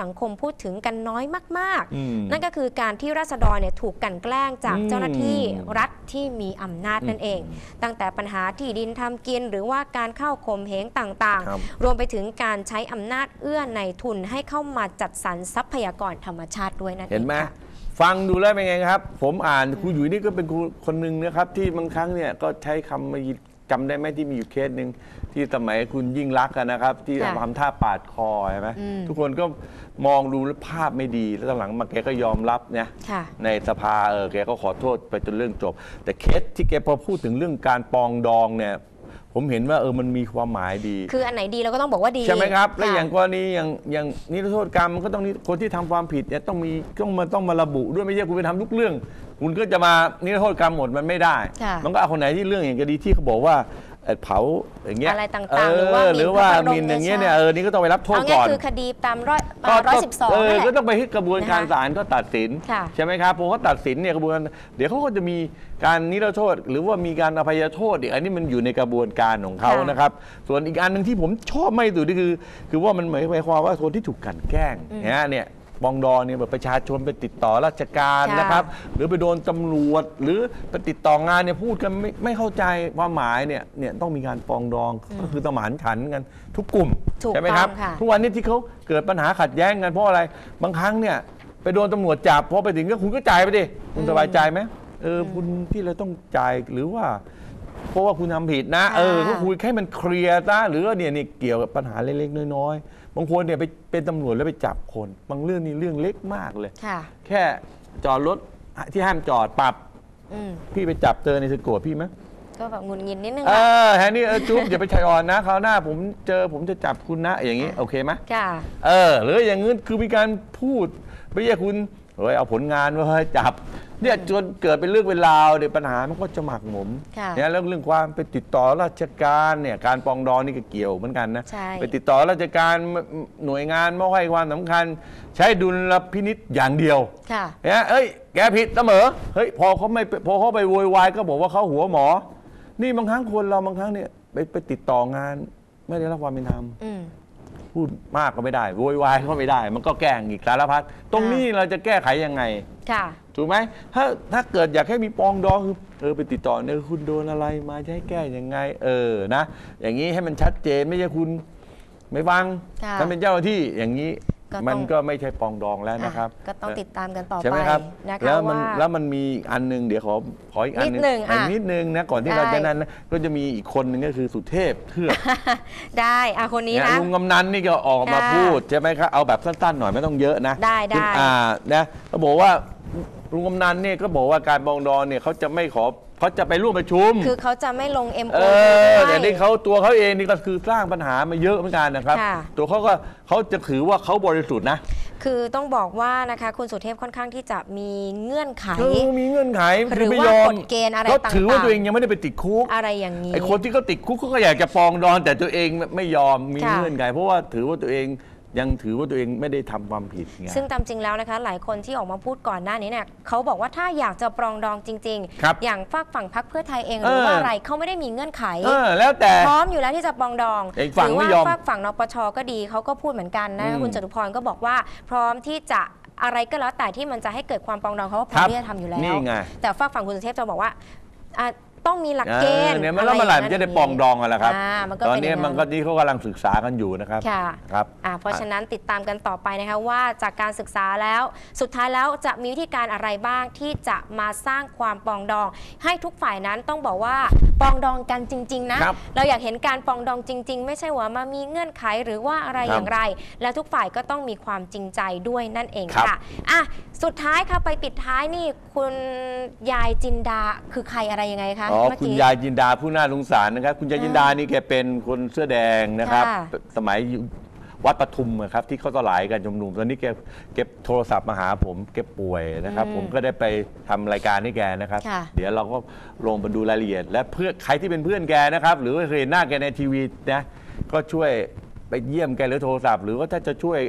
งคมพูดถึงกันน้อยมากอืมๆ นั่นก็คือการที่ราษฎรเนี่ยถูกกลั่นแกล้งจากอืมเจ้าหน้าที่รัฐที่มีอำนาจนั่นเอง ตั้งแต่ปัญหาที่ดินทำกินหรือว่าการเข้าข่มเหงต่างครับๆ รวมไปถึงการใช้อำนาจเอื้อในทุนให้เข้ามาจัดสรรทรัพยากรธรรมชาติด้วยนั่นเองเห็นไหมค่ะฟังดูแล้วเป็นไงครับ ผมอ่านครูหยุยนี่ก็เป็นครูคนหนึ่งนะครับ ที่บางครั้งเนี่ยก็ใช้คำมาจำได้ไหมที่มีอยู่เคสหนึ่งที่สมัยคุณยิ่งรักษณ์นะครับ ที่ค่ะทำท่าปาดคอใช่ไหมอืมทุกคนก็มองดูแล้วภาพไม่ดีแล้วตอนหลังมาแกก็ยอมรับเนี่ยค่ะในสภาเออแกก็ขอโทษไปจนเรื่องจบ แต่เคสที่แกพอพูดถึงเรื่องการปองดองเนี่ยผมเห็นว่าเออมันมีความหมายดีคืออันไหนดีเราก็ต้องบอกว่าดีใช่ไหมครับ และค่ะอย่างกรณีอย่างอย่างนิรโทษกรรมมันก็ต้องนิคนที่ทำความผิดเนี่ยต้องมีต้องมาต้องมาระบุด้วยไม่ใช่คุณไปทำทุกเรื่อง คุณก็จะมานิรโทษกรรมหมดมันไม่ได้ค่ะมันก็เอาคนไหนที่เรื่องอย่างคดีที่เขาบอกว่าเอ่อเผาอย่างเงี้ยอะไรต่างๆหรือว่าเหรือว่าหมิ่มินนอย่างเงี้ยพระบรมเนี่ยเออนี่ก็ต้องไปรับโทษเอาง่าก่ยอนคือคดีตามร้อยก็ร้อยสิบสองเออนั่นแหละก็ต้องไปที่กระบวนการนะคะศาลก็ตัดสินค่ะใช่ไหมครับพอเขาตัดสินเนี่ยกระบวนการเดี๋ยวเขาก็จะมีการนิรโทษ หรือว่ามีการอภัยโทษอีกอันนี้มันอยู่ในกระบวนการของเขาค่ะนะครับส่วนอีกอันหนึ่งที่ผมชอบไม่สุดก็คือ คือว่ามันหมายความว่าคนที่ถูกกลั่นแกล้งเนี่ยเนี่ยปองดองเนี่ยแบบประชาชนไปติดต่อราชการค่ะนะครับ หรือไปโดนตำรวจ หรือไปติดต่องานเนี่ยพูดกันไม่ไม่เข้าใจความหมายเนี่ยเนี่ยต้องมีการปองดองก็คือสมานฉันท์กันทุกกลุ่มถูกใช่ไหมครับต้องค่ะทุกวันนี้ที่เขาเกิดปัญหาขัดแย้งกันเพราะอะไรบางครั้งเนี่ยไปโดนตำรวจจับพอไปถึงก็คุณก็จ่ายไปดิคุณสบายใจไหมเออคุณที่เราต้องจ่ายหรือว่า เพราะว่าคุณทำผิดนะค่ะเออก็คุยให้มันเคลียร์ซะหรือว่าเนี่ยนี่เกี่ยวกับปัญหาเล็กๆน้อยๆบางคนเนี่ยไปเป็นตำรวจแล้วไปจับคน บางเรื่องนี่เรื่องเล็กมากเลยค่ะแค่จอดรถที่ห้ามจอดปรับอืมพี่ไปจับเจอในสโกรธพี่ไหมก็แบบหงุนงินนิดนึงเอค่ะอแฮนนี่เออจุ๊บอย่าไปชายอ่อนนะคราวหน้าผมเจอผมจะจับคุณนะอย่างนี้โอเคไหมค่ะเออหรืออย่างงี้คือมีการพูดไม่ใช่คุณเฮ้ยเอาผลงานมาให้จับเนี่ยจนเกิดเป็นเรื่องเป็นราวเดี๋ยวปัญหามันก็จะหมักหมมค่ะเนี่ยแล้วเรื่องความไปติดต่อราชการเนี่ยการปรองดองนี่ก็เกี่ยวเหมือนกันนะใช่ไปติดต่อราชการหน่วยงานไม่ให้ความสำคัญ ใช้ดุลพินิษอย่างเดียวค่ะเนี่ยเอ้ยแกผิดเสมอเฮ้ยพอเขาไม่พอเขาไปโวยวายก็บอกว่าเขาหัวหมอ นี่บางครั้งคนเราบางครั้งเนี่ยไปไปติดต่องานไม่ได้รับความเป็นธรรมอืมพูดมากก็ไม่ได้โวยวายก็ไม่ได้ มันก็แกล้งอีกสารพัดตรงนี้เราจะแก้ไขยังไงค่ะถูกไหมถ้าถ้าเกิดอยากให้มีปองดองคือเออไปติดต่อเนี่ยคุณโดนอะไรมาจะให้แก้ยังไง เออนะ อย่างนี้ให้มันชัดเจนไม่ใช่คุณไม่ฟังค่ะถ้าเป็นเจ้าหน้าที่อย่างนี้ก็ต้องมันก็ไม่ใช่ปองดองแล้วนะครับอ่ะก็ต้องติดตามกันต่อใช่ไปไหมครับนะคะแล้วมันว่าแล้วมันมีอีกอันหนึงเดี๋ยวขอขออีกอันหนึนิดหนึ่งอันอ่ะนิดนึงนะก่อนที่ได้เราจะนั้นนะก็จะมีอีกคนหนึ่งก็คือสุเทพเทือกได้อ่ะคนนี้เนี่ยนะลุงกำนันนี่ก็ออกมาค่ะพูดใช่ไหมครับเอาแบบสั้นๆหน่อยไม่ต้องเยอะนะได้ได้คุณอ่านะก็บอกว่าลุงกำนันเนี่ยก็บอกว่าการปรองดองเนี่ยเขาจะไม่ขอเขาจะไปร่วมประชุมคือเขาจะไม่ลง เอ็มเอโออแต่นี่เขาตัวเขาเองนี่ก็คือสร้างปัญหามาเยอะเหมือนกันนะครับค่ะตัวเขาก็เขาจะถือว่าเขาบริสุทธิ์นะคือต้องบอกว่านะคะคุณสุเทพค่อนข้างที่จะมีเงื่อนไขเออมีเงื่อนไขหรือไม่ว่ายอมกฎเกณฑ์อะไรก็ถือว่าต่างๆตัวเองยังไม่ได้ไปติดคุกอะไรอย่างนี้ไอ้คนที่เขาติดคุกเขาก็อยากจะปรองดองแต่ตัวเองไม่ยอมมีค่ะเงื่อนไขเพราะว่าถือว่าตัวเองยังถือว่าตัวเองไม่ได้ทำความผิดไงซึ่งตามจริงแล้วนะคะ หลายคนที่ออกมาพูดก่อนหน้านี้เนี่ยเขาบอกว่าถ้าอยากจะปรองดองจริงครับๆ อย่างฝากฝั่งพรรคเพื่อไทยเองหเออรือว่าอะไรเขาไม่ได้มีเงื่อนไขเออแล้วแต่พร้อมอยู่แล้วที่จะปรองดองอีกฝั่งหรือไม่ว่ายอมฝากฝั่งนปชก็ดีเขาก็พูดเหมือนกันนะอืมคุณจตุพรก็บอกว่าพร้อมที่จะอะไรก็แล้วแต่ที่มันจะให้เกิดความปรองดองเขาก็พร้อครัมบที่จะทำอยู่แล้วนี่ไงแต่ฝากฝั่งคุณสุเทพจะบอกว่าอ่ะต้องมีหลักเกณฑ์เนี่ยมันแล้วเมื่อไหร่มันจะได้ปรองดองกันล่ะครับอ่ามันก็ตอนเป็นนี้อย่างมันก็นี่เขากำลังศึกษากันอยู่นะครับค่ะครับอ่าเพราะฉะนั้นติดตามกันต่อไปนะคะว่าจากการศึกษาแล้วสุดท้ายแล้วจะมีวิธีการอะไรบ้างที่จะมาสร้างความปรองดอง ให้ทุกฝ่ายนั้นต้องบอกว่าปรองดองกันจริงๆนะครับ เราอยากเห็นการปรองดองจริง ๆ ไม่ใช่ว่ามามีเงื่อนไขหรือว่าอะไรครับอย่างไร แล้วทุกฝ่ายก็ต้องมีความจริงใจด้วยนั่นเองครับค่ะอ่ะสุดท้ายค่ะไปปิดท้ายนี่คุณยายจินดาคือใครอะไรยังไงคะอ๋อเมื่อคุณกี้ยายจินดาผู้น่าสงสารนะครับ คุณยายจินดานี่แกเป็นคนเสื้อแดงนะครับค่ะสมัยอยู่วัดปทุมอะครับที่เขาสลายกันชุมนุมตอนนี้แกเก็บโทรศัพท์มาหาผมแกป่วยนะครับอืมผมก็ได้ไปทำรายการให้แกนะครับค่ะเดี๋ยวเราก็ลงมาดูรายละเอียด และเพื่อใครที่เป็นเพื่อนแกนะครับ หรือว่าเคยเห็นหน้าแกในทีวีนะก็ช่วยไปเยี่ยมแกหรือโทรศัพท์ หรือว่าถ้าจะช่วย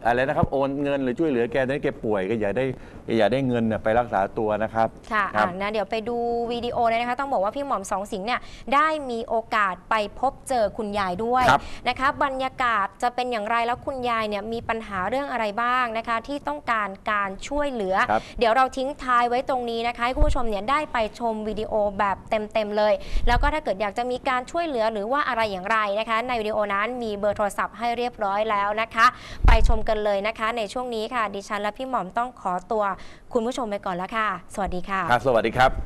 อะไรนะครับโอนเงินหรือช่วยเหลือแกตอนนี้แกป่วยก็อย่าได้อย่าได้เงินไปรักษาตัวนะครับค่ะนะเดี๋ยวไปดูวิดีโอเลยนะคะต้องบอกว่าพี่หม่อมสองสิงห์เนี่ยได้มีโอกาสไปพบเจอคุณยายด้วยนะคะบรรยากาศจะเป็นอย่างไรแล้วคุณยายเนี่ยมีปัญหาเรื่องอะไรบ้างนะคะที่ต้องการการช่วยเหลือเดี๋ยวเราทิ้งท้ายไว้ตรงนี้นะคะให้คุณผู้ชมเนี่ยได้ไปชมวิดีโอแบบเต็มๆเลยแล้วก็ถ้าเกิดอยากจะมีการช่วยเหลือหรือว่าอะไรอย่างไรนะคะในวิดีโอนั้นมีเบอร์โทรศัพท์ให้เรียบร้อยแล้วนะคะไปชมกันเลยนะคะในช่วงนี้ค่ะดิฉันและพี่หม่อมต้องขอตัวคุณผู้ชมไปก่อนแล้วค่ะสวัสดีค่ะครับสวัสดีครับ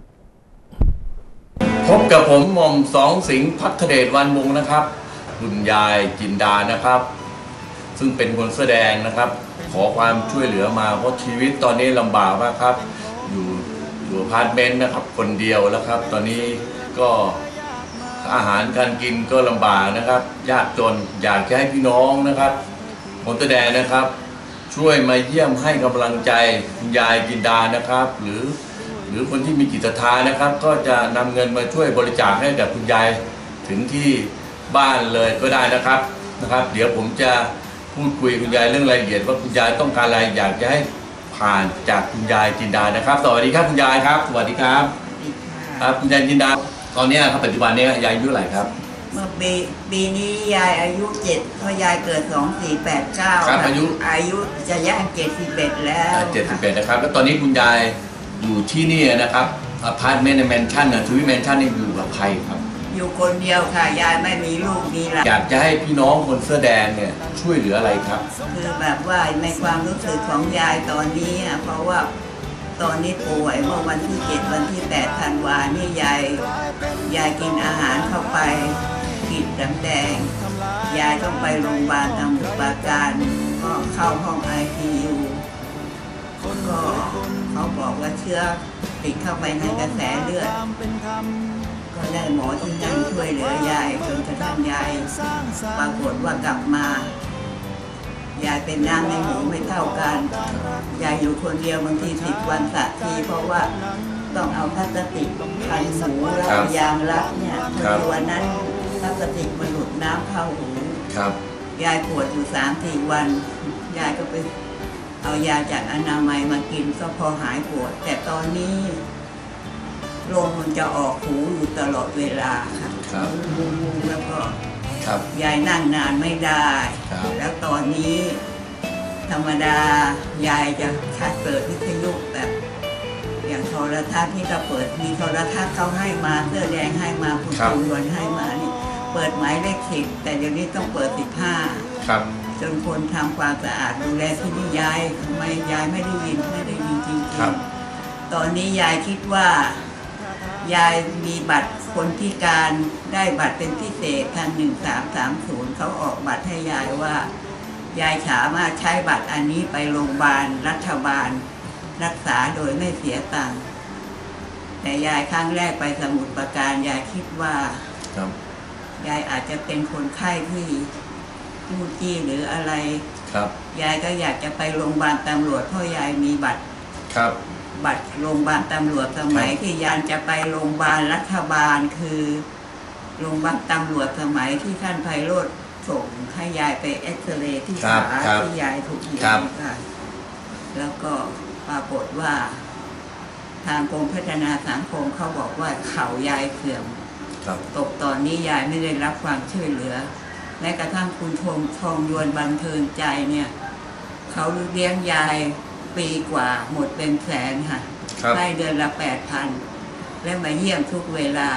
พบกับผมหม่อมสองสิงห์ภัทรเดชวันวงศ์นะครับคุณยายจินดานะครับซึ่งเป็นคนแสดงนะครับขอความช่วยเหลือมาเพราะชีวิตตอนนี้ลำบากมากครับอยู่อยู่อพาร์ตเมนต์นะครับคนเดียวแล้วครับตอนนี้ก็อาหารการกินก็ลำบากนะครับยากจนอยากจะให้พี่น้องนะครับคนแสดงนะครับช่วยมาเยี่ยมให้กำลังใจคุณยายจินดานะครับหรือหรือคนที่มีจิตศรัทธานะครับก็จะนำเงินมาช่วยบริจาคให้กับคุณยายถึงที่บ้านเลยก็ได้นะครับนะครับเดี๋ยวผมจะพูดคุยคุณยายเรื่องรายละเอียดว่าคุณยายต้องการอะไรอยากจะให้ผ่านจากคุณยายจินดานะครับสวัสดีครับคุณยายครับสวัสดีครับครับคุณยายจินดาตอนนี้ครับปัจจุบันนี้ยายอายุเท่าไหร่ครับเมื่อปีปีนี้ยายอายุเจ็ดเพราะยายเกิดสองสี่แปดเก้าครับอายุอายุจะย่างเจ็ดสิบเอ็ดแล้วเจ็ดสิบเอ็ดนะครับแล้วตอนนี้คุณยายอยู่ที่นี่นะครับอพาร์ตเมนต์ในแมนชั่นนะทวิแมนชั่นนี่อยู่กับใครครับอยู่คนเดียวค่ะยายไม่มีลูกมีหลานอยากจะให้พี่น้องคนเสื้อแดงเนี่ยช่วยเหลืออะไรครับคือแบบว่าในความรู้สึกของยายตอนนี้เพราะว่าตอนนี้ป่วยเมื่อวันที่เจ็ดวันที่แปดธันวานี่ยายยายกินอาหารเข้าไปขีดน้ำแดงยายต้องไปโรงพยาบาลทำบุปการก็เข้าห้องไอซียูก็เขาบอกว่าเชื้อติดเข้าไปในกระแสเลือดก็ได้หมอที่นั่นช่วยเหลือยายจนกระทั่งยายปรากฏว่ากลับมายายเป็นน้ำในหูไม่เท่ากันยายอยู่คนเดียวบางทีสิบวันสักทีเพราะว่าต้องเอาพลาสติกพันหูแล้วยางรัดเนี่ยวันนั้นพลาสติกมันหลุดน้ำเข้าหูยายปวดอยู่สามสี่วันยายก็ไปเอายาจากอนามัยมากินก็พอหายปวดแต่ตอนนี้ลมมันจะออกหูอยู่ตลอดเวลาค่ะมุมๆแล้วก็ยายนั่งนานไม่ได้แล้วตอนนี้ธรรมดายายจะคัดเปิดวิทยุแบบอย่างโทรทัศน์ที่เราเปิดมีโทรทัศน์เขาให้มาเสื้อแดงให้มาคุณครูรวนให้มานี่เปิดหมายเลขสิบแต่เดี๋ยวนี้ต้องเปิดสิบห้าจนคนทำความสะอาดดูแลที่นี่ยายทำไมยายไม่ได้ยินไม่ได้ยินจริงๆตอนนี้ยายคิดว่ายายมีบัตรคนพิการได้บัตรเป็นพิเศษทางหนึ่งสามสามศูนย์เขาออกบัตรให้ยายว่ายายสามารถใช้บัตรอันนี้ไปโรงพยาบาลรัฐบาลรักษาโดยไม่เสียตังค์แต่ยายครั้งแรกไปสมุทรปราการยายคิดว่ายายอาจจะเป็นคนไข้ที่มูจี้หรืออะไรยายก็อยากจะไปโรงพยาบาลตำรวจเพราะยายมีบัตรบัตรโรงพยาบาลตำรวจสมัยที่ยายจะไปโรงพยาบาลรัฐบาลคือโรงพยาบาลตำรวจสมัยที่ท่านไพโรจน์ส่งให้ยายไปเอ็กซเรย์ที่ขาที่ยายถูกยิงค่ะแล้วก็ปรากฏว่าทางกรมพัฒนาสังคมเขาบอกว่าเข่ายายเสื่อมตกตอนนี้ยายไม่ได้รับความช่วยเหลือแม้กระทั่งคุณทองทองยวนบันเทิงใจเนี่ยเขาเลี้ยงยายปีกว่าหมดเป็นแสนค่ะได้เดือนละแปดพันและมาเยี่ยมทุกเวลา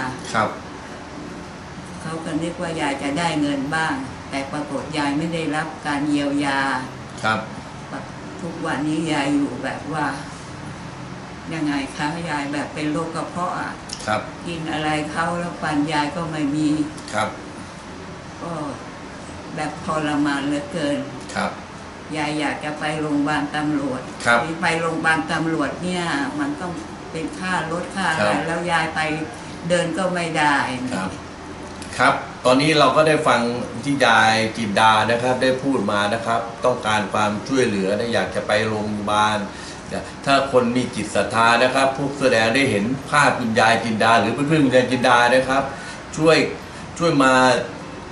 เขาก็นึกว่ายายจะได้เงินบ้างแต่ปรากฏยายไม่ได้รับการเยียวยาทุกวันนี้ยายอยู่แบบว่ายังไงคะยายแบบเป็นโรคกระเพาะอ่ะกินอะไรเข้าแล้วฟันยายก็ไม่มีก็แบบทรมานเหลือเกินยายอยากจะไปโรงพยาบาลตำรวจไปโรงพยาบาลตำรวจเนี่ยมันต้องเป็นค่ารถค่าอะไรแล้วยายไปเดินก็ไม่ได้ครับครับตอนนี้เราก็ได้ฟังที่ยายจินดานะครับได้พูดมานะครับต้องการความช่วยเหลืออยากจะไปโรงพยาบาลถ้าคนมีจิตศรัทธานะครับพวกแสดงได้เห็นภาพคุณยายจินดาหรือเพื่อนๆคุณยายจินดานะครับช่วยช่วยมา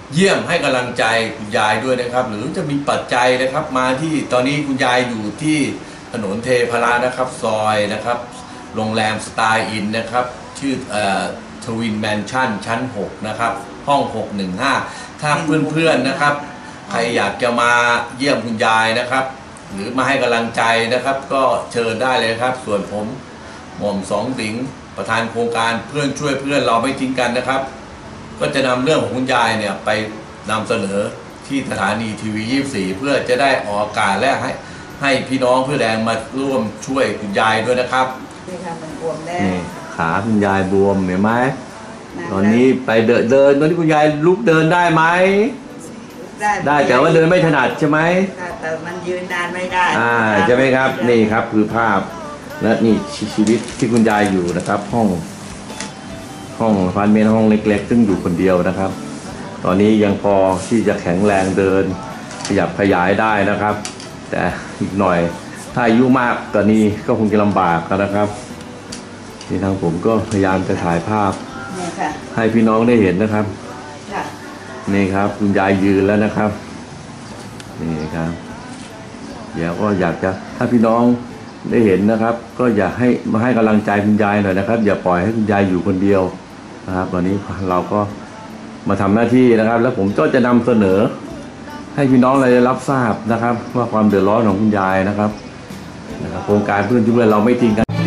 เยี่ยมให้กำลังใจคุณยายด้วยนะครับหรือจะมีปัจจัยนะครับมาที่ตอนนี้คุณยายอยู่ที่ถนนเทพารานะครับซอยนะครับโรงแรมสไตล์อินนะครับชื่อทวินแมนชั่นชั้นหกนะครับห้องหกหนึ่งห้าถ้าเพื่อนๆนะครับใครอยากจะมาเยี่ยมคุณยายนะครับหรือมาให้กำลังใจนะครับก็เชิญได้เลยครับส่วนผมหม่อมสองสิงห์ประธานโครงการเพื่อนช่วยเพื่อนเราไม่ทิ้งกันนะครับก็จะนำเรื่องของคุณยายเนี่ยไปนำเสนอที่สถานีทีวียี่สิบสี่เพื่อจะได้ออกอากาศและให้ให้พี่น้องเพื่อแรงมาร่วมช่วยคุณยายด้วยนะครับนี่ค่ะมันบวมแล้วนี่ขาคุณยายบวมเห็นไหมตอนนี้ไปเดินเดินตอนนี้คุณยายลุกเดินได้ไหมได้แต่ว่าเดินไม่ถนัดใช่ไหมแต่มันยืนนานไม่ได้อ่าใช่ไหมครับนี่ครับคือภาพและนี่ชีวิตที่คุณยายอยู่นะครับห้องห้องอพาร์ตเมนต์ห้องเล็กๆซึ่งอยู่คนเดียวนะครับตอนนี้ยังพอที่จะแข็งแรงเดินขยับขยายได้นะครับแต่อีกหน่อยถ้าอายุมากกว่านี้ก็คงจะลำบากนะครับนี่ทางผมก็พยายามจะถ่ายภาพให้พี่น้องได้เห็นนะครับนี่ครับคุณยายยืนแล้วนะครับนี่ครับเดี๋ยวก็อยากจะถ้าพี่น้องได้เห็นนะครับก็อยากให้มาให้กำลังใจคุณยายหน่อยนะครับอย่าปล่อยให้คุณยายอยู่คนเดียวนะครับตอนนี้เราก็มาทำหน้าที่นะครับแล้วผมก็จะนำเสนอให้พี่น้องได้รับทราบนะครับว่าความเดือดร้อนของคุณยายนะครับนะครับโครงการเพื่อนช่วยเราไม่ทิ้งกัน